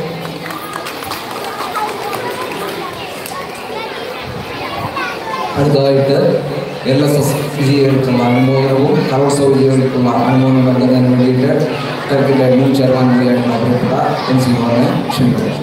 അടുത്തതായിട്ട് എൽ എസ് എസ് വിജയികൾക്കുള്ള അനുമോദനവും കലോത്സവ വിജയികൾക്കുള്ള അനുമോദനം നൽകുന്നതിന് വേണ്ടിയിട്ട് തെരക്കിൻ്റെ മുൻ ചെയർമാൻ കൂടിയായിട്ടുള്ള പ്രിയപ്പെട്ട എൻ സി മോഹനെ ക്ഷണിക്കുന്നു.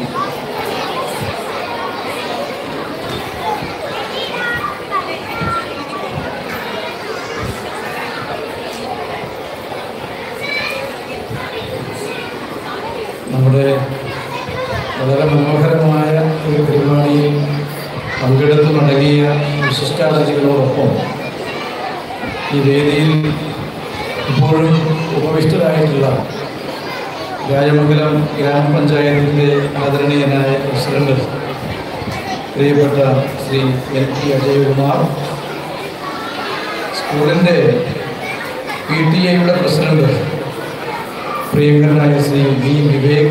നമ്മുടെ വളരെ മനോഹരമായ ഒരു പരിപാടിയിൽ പങ്കെടുത്ത് മടങ്ങിയ വിശിഷ്ടാതിഥികളോടൊപ്പം ഈ വേദിയിൽ ഇപ്പോഴും ഉപവിഷ്ടരായിട്ടുള്ള രാജമംഗലം ഗ്രാമപഞ്ചായത്തിൻ്റെ ആദരണീയനായ പ്രസിഡന്റ് പ്രിയപ്പെട്ട ശ്രീ എൽ പി അജയകുമാർ, സ്കൂളിൻ്റെ പി ടി എയുടെ പ്രസിഡന്റ് പ്രിയങ്കരനായ ശ്രീ വി വിവേക്,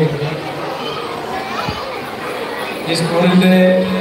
ഈ സ്കൂളിൻ്റെ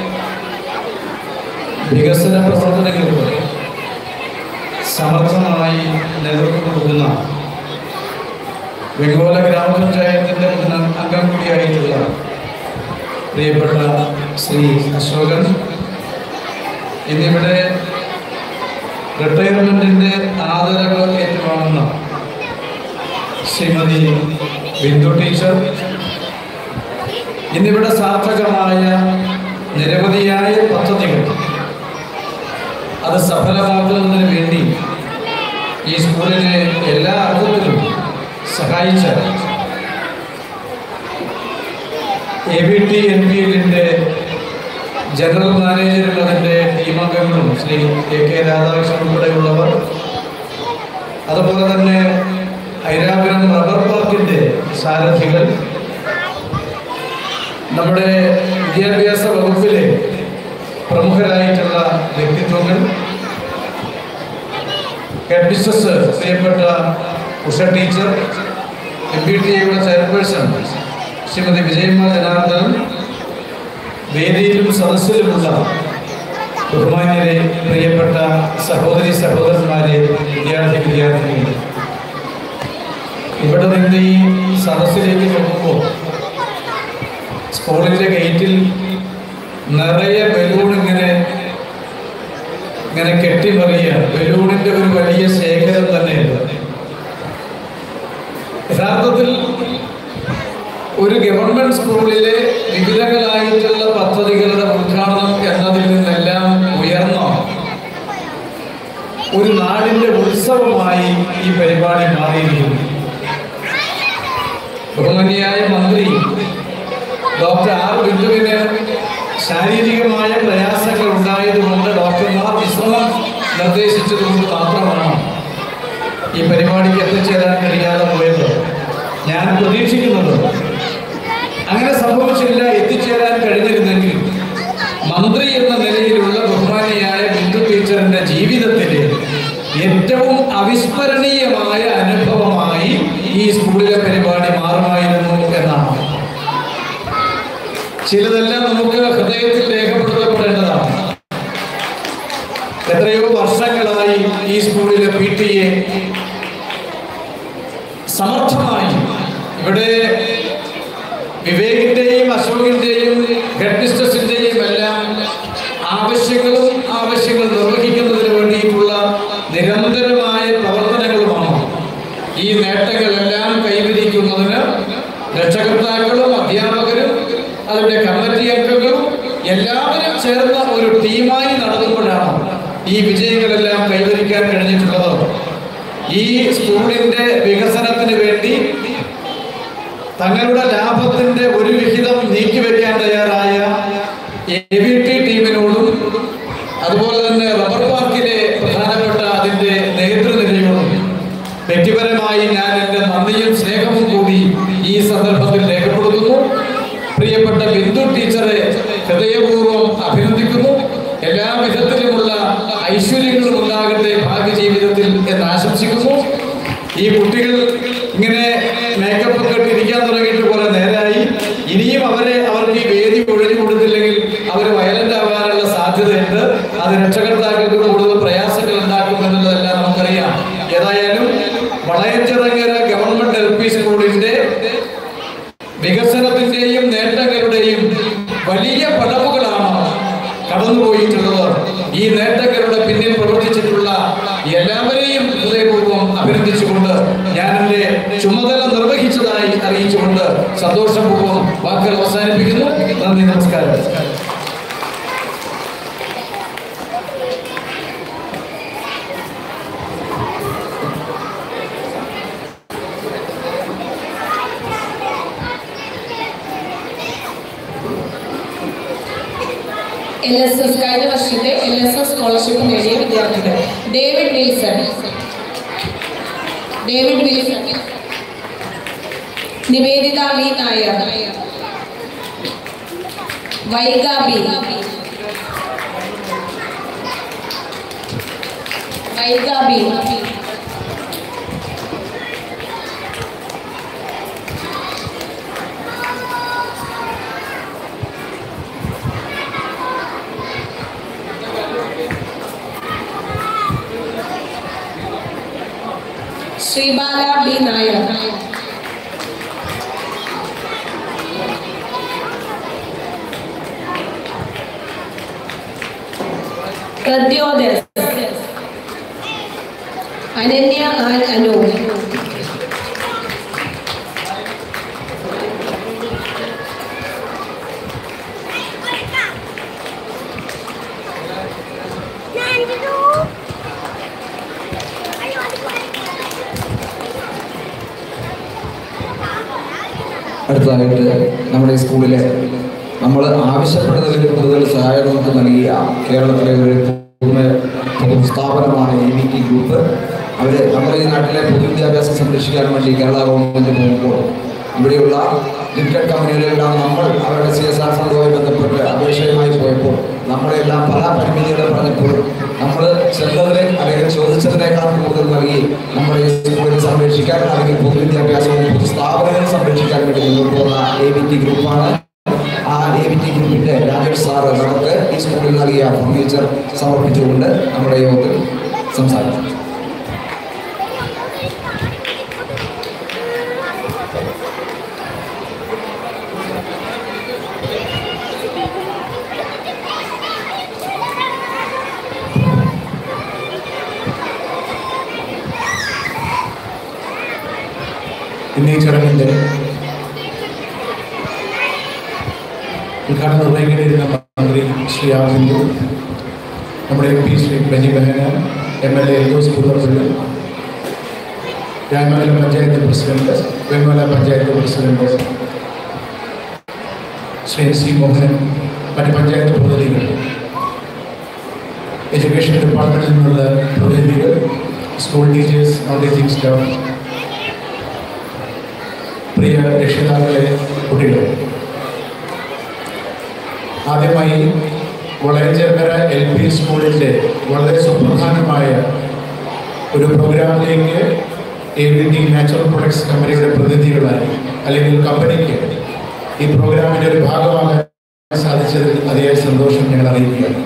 വികസന പ്രവർത്തനങ്ങൾക്ക് സമർത്ഥമായി നേതൃത്വം കൊടുക്കുന്ന വെങ്കോല ഗ്രാമപഞ്ചായത്തിൻ്റെ മുൻ അംഗം കൂടിയായിട്ടുള്ള പ്രിയപ്പെട്ട ശ്രീ അശോകൻ, ഇന്നിവിടെ റിട്ടയർമെൻറ്റിൻ്റെ ആദരവ് ഏറ്റുവാങ്ങുന്ന ശ്രീമതി ബിന്ദു ടീച്ചർ, ഇന്നിവിടെ സാർത്ഥകമായ നിരവധിയായ പദ്ധതികൾ അത് സഫലമാക്കുന്നതിന് വേണ്ടി ഈ സ്കൂളിനെ എല്ലാ അർത്ഥത്തിലും സഹായിച്ച A B T N P എല്ലിൻ്റെ ജനറൽ മാനേജറും അതിൻ്റെ ടീമംഗങ്ങളും ശ്രീ എ കെ രാധാകൃഷ്ണൻ ഉൾപ്പെടെയുള്ളവർ, അതുപോലെ തന്നെ ഐരാപുരം റബ്ബർ പാർക്കിൻ്റെ സാരഥികൾ, നമ്മുടെ വിദ്യാഭ്യാസ വകുപ്പിലെ പ്രമുഖരായിട്ടുള്ള വ്യക്തിത്വങ്ങൾ, ഹെഡ് മിസ്സസ് പ്രിയപ്പെട്ട Usha teacher, M P T എയുടെ ചെയർപേഴ്സൺ ശ്രീമതി വിജയമ്മ ജനാർദ്ദനൻ, വേദിയിലും സദസ്സിലുമുള്ള ബഹുമാന്യരെ, പ്രിയപ്പെട്ട സഹോദരി സഹോദരന്മാരെ, വിദ്യാർത്ഥി വിദ്യാർത്ഥിനികൾ, ഇവിടെ നിന്ന് ഈ സദസ്സിലേക്ക് നോക്കുമ്പോൾ സ്കൂളിൻ്റെ ഗേറ്റിൽ നിറയെ ബലൂൺ ഇങ്ങനെ ഇങ്ങനെ കെട്ടിമറിയുക. ബലൂണിൻ്റെ ഒരു വലിയ ശേഖരം തന്നെയുണ്ട്. യഥാർത്ഥത്തിൽ ഒരു ഗവൺമെന്റ് സ്കൂളിലെ വിവിധങ്ങളായിട്ടുള്ള പദ്ധതികളുടെ ഉദ്ഘാടനം എന്നതിൽ നിന്നെല്ലാം ഉയർന്ന ഒരു നാടിൻ്റെ ഉത്സവമായി ഈ പരിപാടി മാറിയിരിക്കുന്നു. ബഹുമാന്യയായ മന്ത്രി ഡോക്ടർ ആർ ബിന്ദുവിന് ശാരീരികമായ പ്രയാസങ്ങൾ ഉണ്ടായതുകൊണ്ട് ഡോക്ടർമാർ വിശ്രമം നിർദ്ദേശിച്ചതുകൊണ്ട് മാത്രമാണ് ഈ പരിപാടിക്ക് എത്തിച്ചേരാൻ കഴിയാതെ പോയത്. ഞാൻ പ്രതീക്ഷിക്കുന്നത് അങ്ങനെ സംഭവിച്ചില്ല. എത്തിച്ചേരാൻ കഴിഞ്ഞിരുന്നെങ്കിൽ മന്ത്രി എന്ന നിലയിലുള്ള ബഹുമാനിയായ ബിന്ദു ടീച്ചറിന്റെ ജീവിതത്തിലെ ഏറ്റവും അവിസ്മരണീയമായ അനുഭവമായി ഈ സ്കൂളിലെ പരിപാടി മാറുമായിരുന്നു എന്നാണ്. ചിലതെല്ലാം നമുക്ക് ഹൃദയത്തിൽ രേഖപ്പെടുത്തപ്പെടേണ്ടതാണ്. എത്രയോ വർഷങ്ങളായി ഈ സ്കൂളിലെ പി ടി എ സമർത്ഥമായി ഇവിടെ വിവേകിന്റെയും അശോകിന്റെയും ഹെഡ് മിസ്റ്റേഴ്സിന്റെയും എല്ലാം ആവശ്യങ്ങളും ആവശ്യങ്ങൾ നിർവഹിക്കുന്നതിന് വേണ്ടിയിട്ടുള്ള നിരന്തരമായ പ്രവർത്തനങ്ങളുമാണ് ഈ നേട്ടങ്ങളെല്ലാം കൈവരിക്കുന്നതിന് രക്ഷകർത്താക്കളും അധ്യാപകരും അതിൻ്റെ കമ്മിറ്റി അംഗങ്ങളും എല്ലാവരും ചേർന്ന ഒരു ടീമായി നടത്തുമ്പോഴാണ് ഈ വിജയങ്ങളെല്ലാം കൈവരിക്കാൻ കഴിഞ്ഞിട്ടുള്ളത്. ഈ സ്കൂളിൻ്റെ വികസനത്തിന് വേണ്ടി തങ്ങളുടെ ലാഭത്തിന്റെ ഒരു വിഹിതം നീക്കിവെക്കാൻ തയ്യാറായ എ ബി ടി ടീമിനോടും അതുപോലെ തന്നെ റബ്ബർ പാർക്കിലെ പ്രധാനപ്പെട്ട അതിൻ്റെ നേതൃനിരയോടും വ്യക്തിപരമായി ഞാൻ എൻ്റെ നന്ദിയും സ്നേഹവും കൂടി ഈ സന്ദർഭത്തിൽ രേഖപ്പെടുത്തുന്നു. പ്രിയപ്പെട്ട ബിന്ദു ടീച്ചറെ ഹൃദയപൂർവ്വം അഭിനന്ദിക്കുന്നു. എല്ലാ വിധത്തിലുമുള്ള ഐശ്വര്യങ്ങളും ഉണ്ടാകട്ടെ ഭാഗ്യ ജീവിതത്തിൽ എന്ന് ആശംസിക്കുന്നു. ഈ കുട്ടികൾ ഇങ്ങനെ മേക്കപ്പ് ഒക്കെ ഇരിക്കാൻ തുടങ്ങിയിട്ട് കുറെ നേരമായി. ഇനിയും അവരെ അവർക്ക് ഈ വേദി ഒഴിഞ്ഞു കൊടുത്തില്ലെങ്കിൽ അവർ വയലന്റ് ആവാനുള്ള സാധ്യതയുണ്ട്. അത് രക്ഷകർത്താക്കൾക്ക് കൂടുതൽ പ്രയാസങ്ങൾ ഉണ്ടാക്കുമെന്നുള്ളതെല്ലാം നമുക്കറിയാം. ഏതായാലും വളയഞ്ചിറങ്ങര ഗവൺമെന്റ് എൽ പി സ്കൂളിന്റെ വികസനത്തിന്റെയും നേട്ടങ്ങളുടെയും വലിയ പടവുകളാണ് കടന്നുപോയിട്ടുള്ളത്. ഈ നേട്ടങ്ങളുടെ പിന്നിൽ പ്രവർത്തിച്ചിട്ടുള്ള എല്ലാവരെയും ഹൃദയപൂർവ്വം അഭിനന്ദിച്ചുകൊണ്ട് ഞാൻ എൻ്റെ ചുമതല നിർവഹിച്ചതായി അറിയിച്ചുകൊണ്ട് സന്തോഷപൂർവ്വം വാക്കുകൾ അവസാനിപ്പിക്കുന്നു. നന്ദി, നമസ്കാരം. എൽ എസ് എസ് കഴിഞ്ഞ വർഷത്തെ എൽ എസ് എസ് സ്കോളർഷിപ്പ് നേടിയ വിദ്യാർത്ഥികൾ David Wilson David Wilson Nivedita V Nair, Vaigabi Vaigabi Sreebala B Nair, Pradyodas, Ananya Ann Anu, അടുത്തതായിട്ട് നമ്മുടെ ഈ സ്കൂളിലെ നമ്മൾ ആവശ്യപ്പെടുന്നതിൽ കൂടുതൽ സഹായം നമുക്ക് നൽകിയ കേരളത്തിലെ ഒരു പൊതു സ്ഥാപനമാണ് എ വി ടി ഗ്രൂപ്പ്. അവർ നമ്മുടെ ഈ നാട്ടിലെ പൊതുവിദ്യാഭ്യാസം സംരക്ഷിക്കാൻ വേണ്ടി കേരള ഗവൺമെൻറ് പോകുമ്പോൾ ഇവിടെയുള്ള ലിമിറ്റഡ് കമ്പനികളിലെല്ലാം നമ്മൾ അവരുടെ സി എസ് ആർ ഫണ്ടുമായി ബന്ധപ്പെട്ട് അപേക്ഷയുമായി പോയപ്പോൾ നമ്മളെല്ലാം പല പരിമിതികളും പറഞ്ഞപ്പോൾ നമ്മൾ ചെന്നതിനെ അല്ലെങ്കിൽ ചോദിച്ചതിനേക്കാൾ കൂടുതൽ നൽകി നമ്മുടെ ഈ സ്കൂളിനെ സംരക്ഷിക്കാൻ അല്ലെങ്കിൽ പൊതുവിദ്യാഭ്യാസവും പൊതു സ്ഥാപനങ്ങളും സംരക്ഷിക്കാൻ വേണ്ടി മുന്നോട്ട് പോകുന്ന എ വി ടി ഗ്രൂപ്പാണ്. ആ എ വി ടി ഗ്രൂപ്പിൻ്റെ രാജേഷ് സാറ് നമുക്ക് ഈ സ്കൂളിൽ നൽകിയ ഫർണിച്ചർ സമർപ്പിച്ചുകൊണ്ട് നമ്മുടെ യോഗത്തിൽ സംസാരിക്കും. ഇന്നീ ചടങ്ങിൻ്റെ ഉദ്ഘാടനം നിർവഹിക്കേണ്ടിയിരുന്ന മന്ത്രി ശ്രീ ആർ ബിന്ദു, നമ്മുടെ M P Shri Benny Behanan, M L A Eldhose Puthuppally, Ramangalam panchayat president, Vengola panchayat president Shri N C Mohanan, മറ്റ് പഞ്ചായത്ത് പ്രതിനിധികൾ, എഡ്യൂക്കേഷൻ ഡിപ്പാർട്ട്മെൻറ്റിൽ നിന്നുള്ള പ്രതിനിധികൾ, school teachers, non teaching staff, പ്രിയ രക്ഷിതാക്കളെ, കുട്ടികളെ, ആദ്യമായി വളയഞ്ചേർക്കര എൽ പി സ്കൂളിൻ്റെ വളരെ സുപ്രധാനമായ ഒരു പ്രോഗ്രാമിലേക്ക് A V T natural products കമ്പനിയുടെ പ്രതിനിധികളായി അല്ലെങ്കിൽ കമ്പനിക്ക് ഈ പ്രോഗ്രാമിൻ്റെ ഒരു ഭാഗമാകാൻ സാധിച്ചതിൽ അതിയായ സന്തോഷം ഞങ്ങൾ അറിയിക്കുകയാണ്.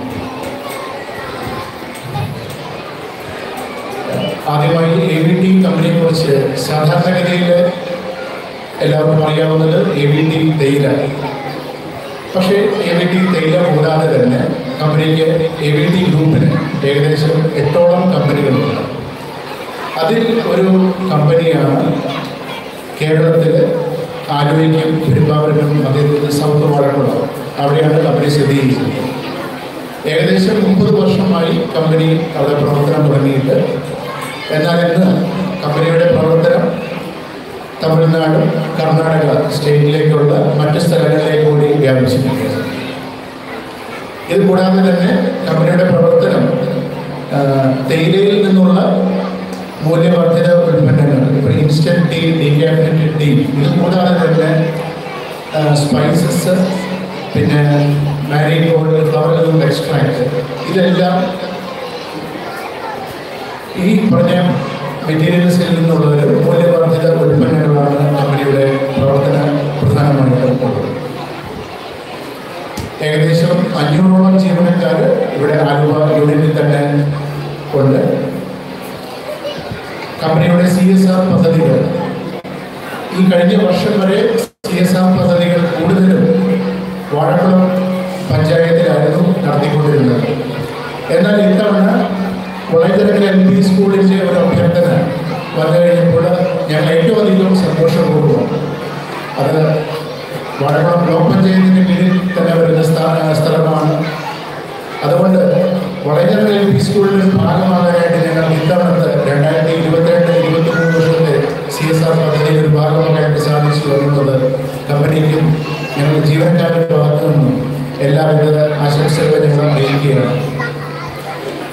ആദ്യമായി എ വി ടി കമ്പനിയെക്കുറിച്ച് സാധാരണഗതിയിൽ എല്ലാവർക്കും അറിയാവുന്നത് എ വി ടി തേയില. പക്ഷേ എ വി ടി തേയില കൂടാതെ തന്നെ കമ്പനിക്ക് എ വി ടി ഗ്രൂപ്പിന് ഏകദേശം എട്ടോളം കമ്പനികളുണ്ട്. അതിൽ ഒരു കമ്പനിയാണ് കേരളത്തിൽ ആലുവയ്ക്കും പെരുമ്പാവൂരിനും മധ്യത്തിൽ സൗത്ത് വാഴക്കുളം, അവിടെയാണ് കമ്പനി സ്ഥിതി ചെയ്യുന്നത്. ഏകദേശം മുപ്പത് വർഷമായി കമ്പനി അവിടെ പ്രവർത്തനം തുടങ്ങിയിട്ട്, എന്നാൽ ഇന്ന് കമ്പനിയുടെ പ്രവർത്തനം തമിഴ്നാട്, കർണാടക സ്റ്റേറ്റിലേക്കുള്ള മറ്റ് സ്ഥലങ്ങളിലേക്ക് കൂടി വ്യാപിച്ചിരിക്കുകയാണ്. ഇത് കൂടാതെ തന്നെ കമ്പനിയുടെ പ്രവർത്തനം തേയിലയിൽ നിന്നുള്ള മൂല്യവർദ്ധിത ഉൽപ്പന്നങ്ങൾ, ഇപ്പോൾ ഇൻസ്റ്റൻറ്റ് ടീ, ഡീകാഫിനേറ്റഡ് ടീ, ഇത് കൂടാതെ തന്നെ സ്പൈസസ്, പിന്നെ മാരിഗോൾഡ്, ഫ്ലവർ എക്സ്ട്രാക്ട്, ഇതെല്ലാം ഈ പറഞ്ഞ മെറ്റീരിയൽസിൽ നിന്നുള്ള ഒരു മൂല്യവർദ്ധിത ഉൽപ്പന്നങ്ങളാണ് കമ്പനിയുടെ പ്രവർത്തന പ്രധാനമായിട്ടുള്ളത്. ഏകദേശം അഞ്ഞൂറോളം ജീവനക്കാർ ഇവിടെ ആലുവ യൂണിറ്റിൽ തന്നെ ഉണ്ട്. കമ്പനിയുടെ സി എസ് ആർ പദ്ധതികൾ ഈ കഴിഞ്ഞ വർഷം വരെ സി എസ് ആർ പദ്ധതികൾ കൂടുതലും വാഴക്കുളം പഞ്ചായത്തിലായിരുന്നു നടത്തിക്കൊണ്ടിരുന്നത്. എന്നാൽ ഇത്തവണ വളയഞ്ചേർക്കര എൽ പി സ്കൂളിൻ്റെ ഒരു അഭ്യർത്ഥന വന്നു കഴിഞ്ഞപ്പോൾ ഞങ്ങൾ ഏറ്റവും അധികം സന്തോഷപൂർവ്വം, അത് വാഴക്കുളം ബ്ലോക്ക് പഞ്ചായത്തിൻ്റെ കീഴിൽ തന്നെ വരുന്ന സ്ഥലമാണ്. അതുകൊണ്ട് വളയഞ്ചേർക്കര എൽ പി സ്കൂളിൻ്റെ ഭാഗമാകാനായിട്ട് ഞങ്ങൾ ഇത്തവണത്തെ രണ്ടായിരത്തി ഇരുപത്തിരണ്ട് ഇരുപത്തി മൂന്ന് വർഷത്തെ സി എസ് ആർ പദ്ധതിയിൽ ഒരു ഭാഗമാകാനായിട്ട് സാധിച്ചു എന്നുള്ളത് കമ്പനിക്കും ഞങ്ങളുടെ ജീവനക്കാരുടെ ഭാഗത്തു നിന്നും എല്ലാവിധ ആശംസകളും ഞങ്ങൾ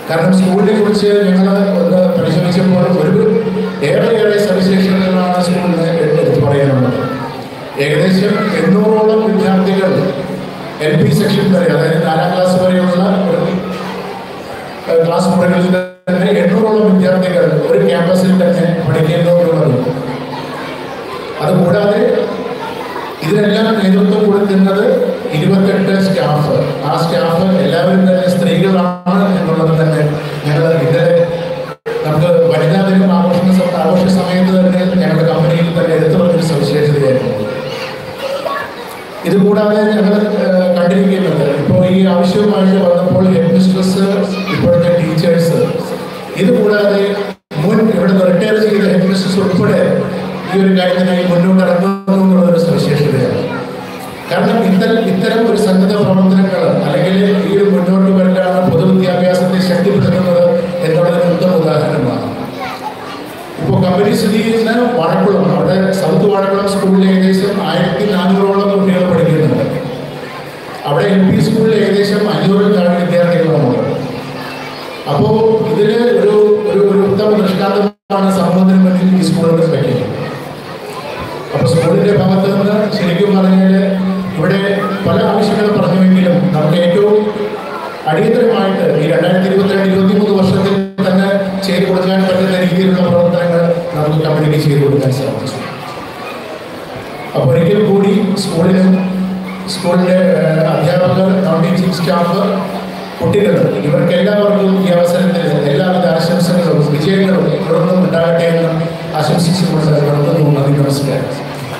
കാരണം സ്കൂളിനെ കുറിച്ച് ഞങ്ങൾ ഒന്ന് പരിശോധിച്ചപ്പോൾ ഒരു ഏറെയേറെ സവിശേഷതകളാണ് സ്കൂളിന് എടുത്ത് പറയാനുള്ളത്. ഏകദേശം എണ്ണൂറോളം വിദ്യാർത്ഥികൾ എൽ പി സെക്ഷൻ വരെ, അതായത് നാലാം ക്ലാസ് വരെയുള്ള ഒരു ക്ലാസ് മുറികളിൽ തന്നെ എണ്ണൂറോളം വിദ്യാർത്ഥികൾ ഒരു ക്യാമ്പസിൽ തന്നെ പഠിക്കേണ്ടതുണ്ട്. അതുകൂടാതെ ഇതിനെല്ലാം നേതൃത്വം കൊടുക്കുന്നത് ഇരുപത്തെട്ട് സ്റ്റാഫ്. ആ സ്റ്റാഫ് എല്ലാവരും തന്നെ സ്ത്രീകളാണ് എന്നുള്ളത് തന്നെ ഞങ്ങൾ ഇന്നലെ നമുക്ക് വനിതാ ദിനം ആഘോഷ ആഘോഷ സമയത്ത് തന്നെ ഞങ്ങളുടെ കമ്പനിയിൽ തന്നെ എടുത്തു പറഞ്ഞൊരു സവിശേഷതയായിരുന്നു. ഇതുകൂടാതെ ഞങ്ങൾ കണ്ടിരിക്കുന്നത് ഇപ്പോൾ ഈ ആവശ്യവുമായിട്ട് വന്നപ്പോൾ ഹെഡ് മിസ്ട്രസ്, ഇപ്പോഴത്തെ ടീച്ചേഴ്സ്, ഇതുകൂടാതെ മുൻ ഇവിടെ റിട്ടയർ ചെയ്ത ഹെഡ് മിസ്ട്രസ് ഉൾപ്പെടെ ഈ ഒരു കാര്യത്തിനായി മുന്നോട്ട് ഇറങ്ങുന്നു എന്നുള്ളൊരു സവിശേഷതയാണ്. കാരണം ഇത്തരം ഇത്തരം ഒരു സന്നദ്ധ പ്രവർത്തനങ്ങൾ അല്ലെങ്കിൽ ഈ ഒരു മുന്നോട്ട് വരലാണ് പൊതുവിദ്യാഭ്യാസത്തെ ശക്തിപ്പെടുത്തുന്നത് എന്നുള്ളതിന് ഉത്തമ ഉദാഹരണമാണ്. ഇപ്പോൾ കമ്പനി സ്ഥിതി ചെയ്യുന്ന വാഴക്കുളം, അവിടെ സൗത്ത് വാഴക്കുളം സ്കൂളിൽ ഏകദേശം ആയിരത്തി നാനൂറോളം കുട്ടികൾ പഠിക്കുന്നുണ്ട്. അവിടെ എൽ പി സ്കൂളിൽ ഏകദേശം അഞ്ഞൂറിൽ താഴെ വിദ്യാർത്ഥികളുമുണ്ട്. അപ്പോൾ ഇതിൽ ഒരു ഒരു ഒരു ഉത്തമ ദൃഷ്ടാന്തമാണ് സമൂഹത്തിന് മുന്നിൽ ഈ സ്കൂളുകൾ വയ്ക്കുന്നത്. അപ്പോൾ സ്കൂളിൻ്റെ ഭാഗത്ത് നിന്ന് ശരിക്കും പറഞ്ഞാൽ ഇവിടെ പല ആവശ്യങ്ങളും പറഞ്ഞുവെങ്കിലും നമുക്ക് ഏറ്റവും അടിയന്തരമായിട്ട് ഈ രണ്ടായിരത്തി ഇരുപത്തിരണ്ട് ഇരുപത്തി മൂന്ന് വർഷത്തിൽ തന്നെ ചെയ്തു കൊടുക്കാൻ പറ്റുന്ന രീതിയിലുള്ള പ്രവർത്തനങ്ങൾ നമുക്ക് കമ്പനിക്ക് ചെയ്തു കൊടുക്കാൻ സാധിച്ചു. അപ്പോൾ ഒരിക്കൽ കൂടി സ്കൂളിലും സ്കൂളിൻ്റെ അധ്യാപകർ, നോൺ ടീച്ചിങ് സ്റ്റാഫ്, കുട്ടികൾ, ഇവർക്ക് എല്ലാവർക്കും ഈ അവസരത്തിൽ എല്ലാവിധ ആശംസകളും വിജയങ്ങളും തുടർന്നും ഉണ്ടാകട്ടെ എന്ന് ആശംസിച്ചുകൊണ്ട് നടത്തുന്നു. നന്ദി, നമസ്കാരം.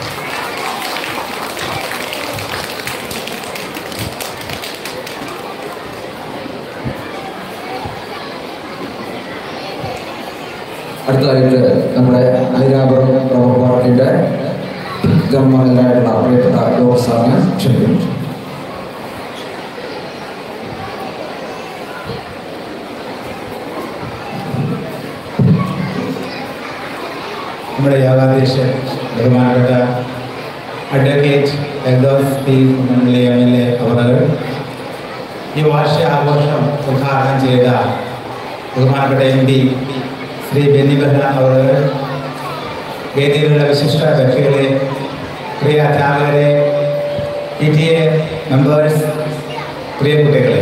അടുത്തതായിട്ട് നമ്മുടെ ഹൈദരാബാദ് റബ്ബർ പാർക്കിൻ്റെ ജന്മദിനായിട്ടുള്ള പ്രിയപ്പെട്ട ഡോക്ടർ സാറിനെ ക്ഷണിക്കുന്നു. നമ്മുടെ യോഗാധ്യക്ഷൻ ബഹുമാനപ്പെട്ട advocate Eldhose P Kummanappally M L A അവർ, ഈ വാർഷിക ആഘോഷം ഉദ്ഘാടനം ചെയ്ത ബഹുമാനപ്പെട്ട എം പി ശ്രീ ബെന്നി ബെഹ്റാൻ അവർ, വേദിയിലുള്ള വിശിഷ്ട വ്യക്തികളെ, പ്രിയ അധ്യാപകരെ, പി ടി എ മെമ്പേഴ്സ്, പ്രിയ കുട്ടികളെ,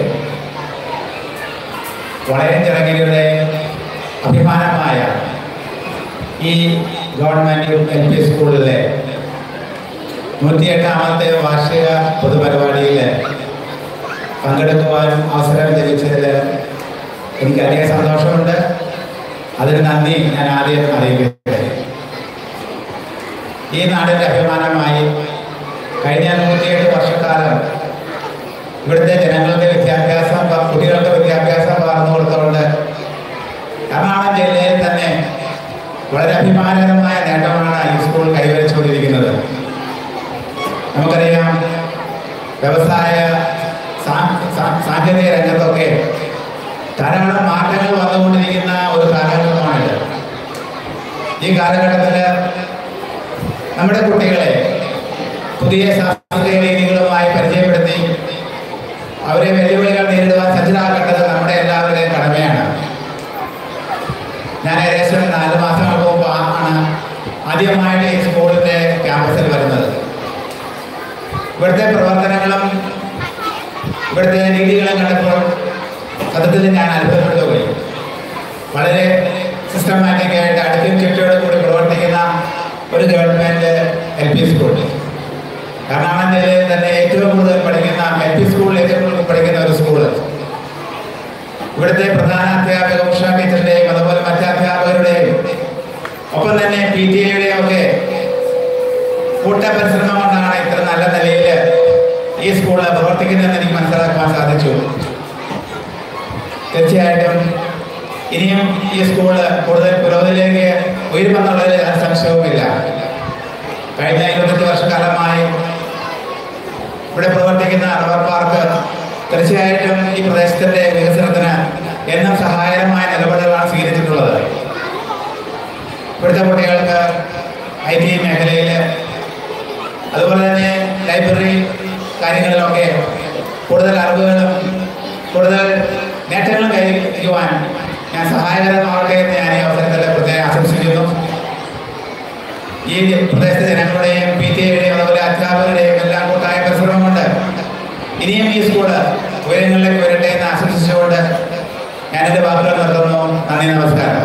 വളരെ ചിറങ്ങരുടെ അഭിമാനമായ ഈ ഗവൺമെൻറ് എൽ പി സ്കൂളിലെ നൂറ്റിയെട്ടാമത്തെ വാർഷിക പൊതുപരിപാടിയിൽ പങ്കെടുക്കുവാൻ അവസരം ലഭിച്ചതിൽ എനിക്ക് അധികം സന്തോഷമുണ്ട്. അതിന് നന്ദി ഞാൻ ആദ്യം അറിയിക്കട്ടെ. ഈ നാടിൻ്റെ അഭിമാനമായി കഴിഞ്ഞ നൂറ്റിയെട്ട് വർഷക്കാലം ഇവിടുത്തെ ജനങ്ങൾക്ക് വിദ്യാഭ്യാസം, കുട്ടികൾക്ക് വിദ്യാഭ്യാസം പകർന്നു കൊടുത്തുകൊണ്ട് എറണാകുളം ജില്ലയിൽ തന്നെ വളരെ അഭിമാനകരമായ നേട്ടമാണ് ഈ സ്കൂൾ കൈവരിച്ചുകൊണ്ടിരിക്കുന്നത്. നമുക്കറിയാം, വ്യവസായ സാങ്കേതിക രംഗത്തൊക്കെ ധാരാളം മാറ്റങ്ങൾ വന്നുകൊണ്ടിരിക്കുന്ന ഒരു കാലഘട്ടമാണിത്. ഈ കാലഘട്ടത്തിൽ നമ്മുടെ കുട്ടികളെ പുതിയ സാങ്കേതിക രീതികളുമായി പരിചയപ്പെടുത്തി അവരെ വെല്ലുവിളികൾ നേരിടുവാൻ സജ്ജരാക്കേണ്ടത് നമ്മുടെ എല്ലാവരുടെയും കടമയാണ്. ഞാൻ ഏകദേശം നാല് മാസങ്ങൾക്ക് മുമ്പ് ആണ് ആദ്യമായിട്ട് ഈ സ്കൂളിൻ്റെ ക്യാമ്പസിൽ വരുന്നത്. ഇവിടുത്തെ പ്രവർത്തനങ്ങളും ഇവിടുത്തെ രീതികളും കണ്ടപ്പോൾ സത്യത്തിൽ ഞാൻ അത്ഭുതപ്പെട്ടു പോയി. വളരെ സിസ്റ്റമാറ്റിക്കായിട്ട് അടുക്കും ചിട്ടയോട് കൂടി പ്രവർത്തിക്കുന്ന ഒരു government L P school, Ernakulam ജില്ലയിൽ തന്നെ ഏറ്റവും കൂടുതൽ പഠിക്കുന്ന എൽ പി സ്കൂളിൽ ഏറ്റവും കൂടുതൽ പഠിക്കുന്ന ഒരു സ്കൂള്. ഇവിടുത്തെ പ്രധാന അധ്യാപക ഉഷ ടീച്ചറിൻ്റെയും അതുപോലെ മറ്റ് അധ്യാപകരുടെയും ഒപ്പം തന്നെ പി ടി എയുടെയും ഒക്കെ കൂട്ട പരിശ്രമം കൊണ്ടാണ് ഇത്ര നല്ല നിലയിൽ ഈ സ്കൂൾ പ്രവർത്തിക്കുന്നതെന്ന് എനിക്ക് മനസ്സിലാക്കാൻ സാധിച്ചു. തീർച്ചയായിട്ടും ഇനിയും ഈ സ്കൂള് കൂടുതൽ പുരോഗതിയിലേക്ക് ഉയരുമെന്നുള്ളതിൽ സംശയവുമില്ല. കഴിഞ്ഞ ഇരുപത്തഞ്ച് വർഷക്കാലമായി ഇവിടെ പ്രവർത്തിക്കുന്ന റബ്ബർ പാർക്ക് തീർച്ചയായിട്ടും ഈ പ്രദേശത്തിൻ്റെ വികസനത്തിന് എന്നും സഹായകരമായ നിലപാടുകളാണ് സ്വീകരിച്ചിട്ടുള്ളത്. ഇവിടുത്തെ കുട്ടികൾക്ക് ഐ ടി മേഖലയിൽ അതുപോലെ തന്നെ ലൈബ്രറി കാര്യങ്ങളിലൊക്കെ കൂടുതൽ അറിവുകളും കൂടുതൽ നേട്ടങ്ങളും കൈവരിക്കുവാൻ ഞാൻ സഹായകരമാവട്ടെ എന്ന് ഞാൻ ഈ അവസരത്തിൽ പ്രത്യേകം ആശംസിക്കുന്നു. ഈ പ്രദേശത്തെ ജനങ്ങളുടെയും പി ടി എയുടെയും അതുപോലെ അധ്യാപകരുടെയും എല്ലാം കൂട്ടായ പരിശ്രമം കൊണ്ട് ഇനിയും ഈ സ്കൂള് ഉയരങ്ങളിലേക്ക് വരട്ടെ എന്ന് ആശംസിച്ചുകൊണ്ട് ഞാൻ എൻ്റെ വാക്കുകൾ നിർത്തുന്നു. നന്ദി, നമസ്കാരം.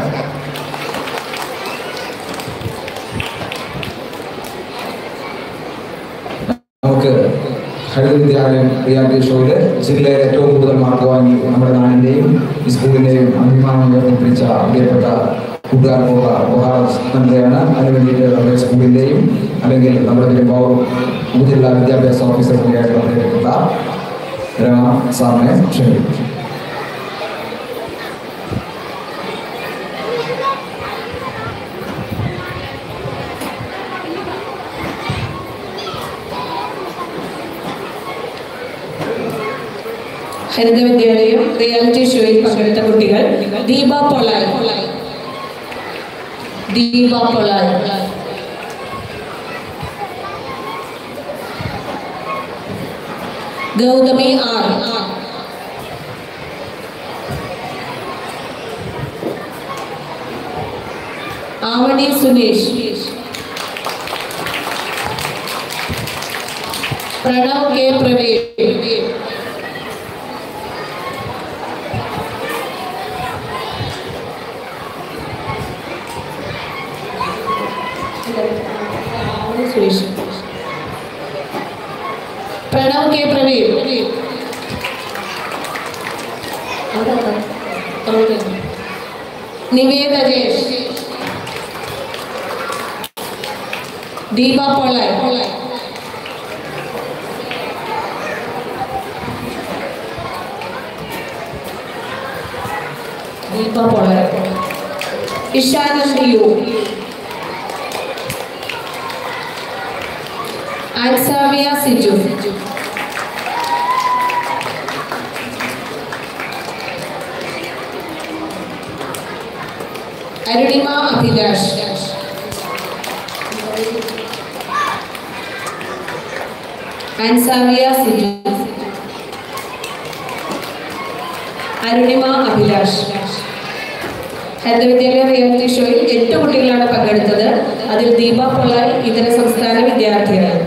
നമുക്ക് ഹരിത വിദ്യാലയം റിയാലിറ്റി ഷോയില് ജില്ലയിൽ ഏറ്റവും കൂടുതൽ മാർക്ക് വാങ്ങി നമ്മുടെ നാടിൻ്റെയും ഈ സ്കൂളിൻ്റെയും അഭിമാനം ഉയർത്തിപ്പിടിച്ച പ്രിയപ്പെട്ട കൂട്ടുകാർക്കുള്ള ഉപഹാരമാണ്. അതിന് വേണ്ടിയിട്ട് നമ്മുടെ സ്കൂളിൻ്റെയും അല്ലെങ്കിൽ നമ്മുടെ പെരുമ്പാവൂർ ഉപജില്ലാ വിദ്യാഭ്യാസ ഓഫീസർ കൂടിയായിട്ടുള്ള പ്രിയപ്പെട്ട രമ സാറിനെ ക്ഷണിക്കും. ഹരിത വിദ്യാലയം റിയാലിറ്റി ഷോയിൽ പങ്കെടുത്ത കുട്ടികൾ Deepa Polai Deepa Polai Gauthami R Avani Sunesh Pranav K Praveen Suresh Pranav K Praveen Niveda Jesh Deepa Polai Deepa Polai Ishanand U Ansavia Siju Arunima Abhilash Ansavia Siju Arunima Abhilash. Haritha Vidyalaya reality ഷോയിൽ എട്ട് കുട്ടികളാണ് പങ്കെടുത്തത്. അതിൽ ദീപ പൊളായ് ഇതര സംസ്ഥാന വിദ്യാർത്ഥിയാണ്.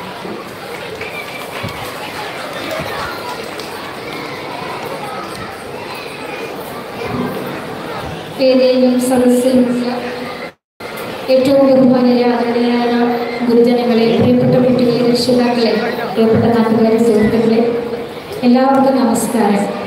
വേദിയിലും സദസ്സിലുമുള്ള ഏറ്റവും ബഹുമാനീയ ആദരണീയരായ ഗുരുജനങ്ങളെ, പ്രിയപ്പെട്ട കുട്ടികളെ, രക്ഷിതാക്കളെ, പ്രിയപ്പെട്ട നാട്ടുകാരെ, സുഹൃത്തുക്കളെ, എല്ലാവർക്കും നമസ്കാരം.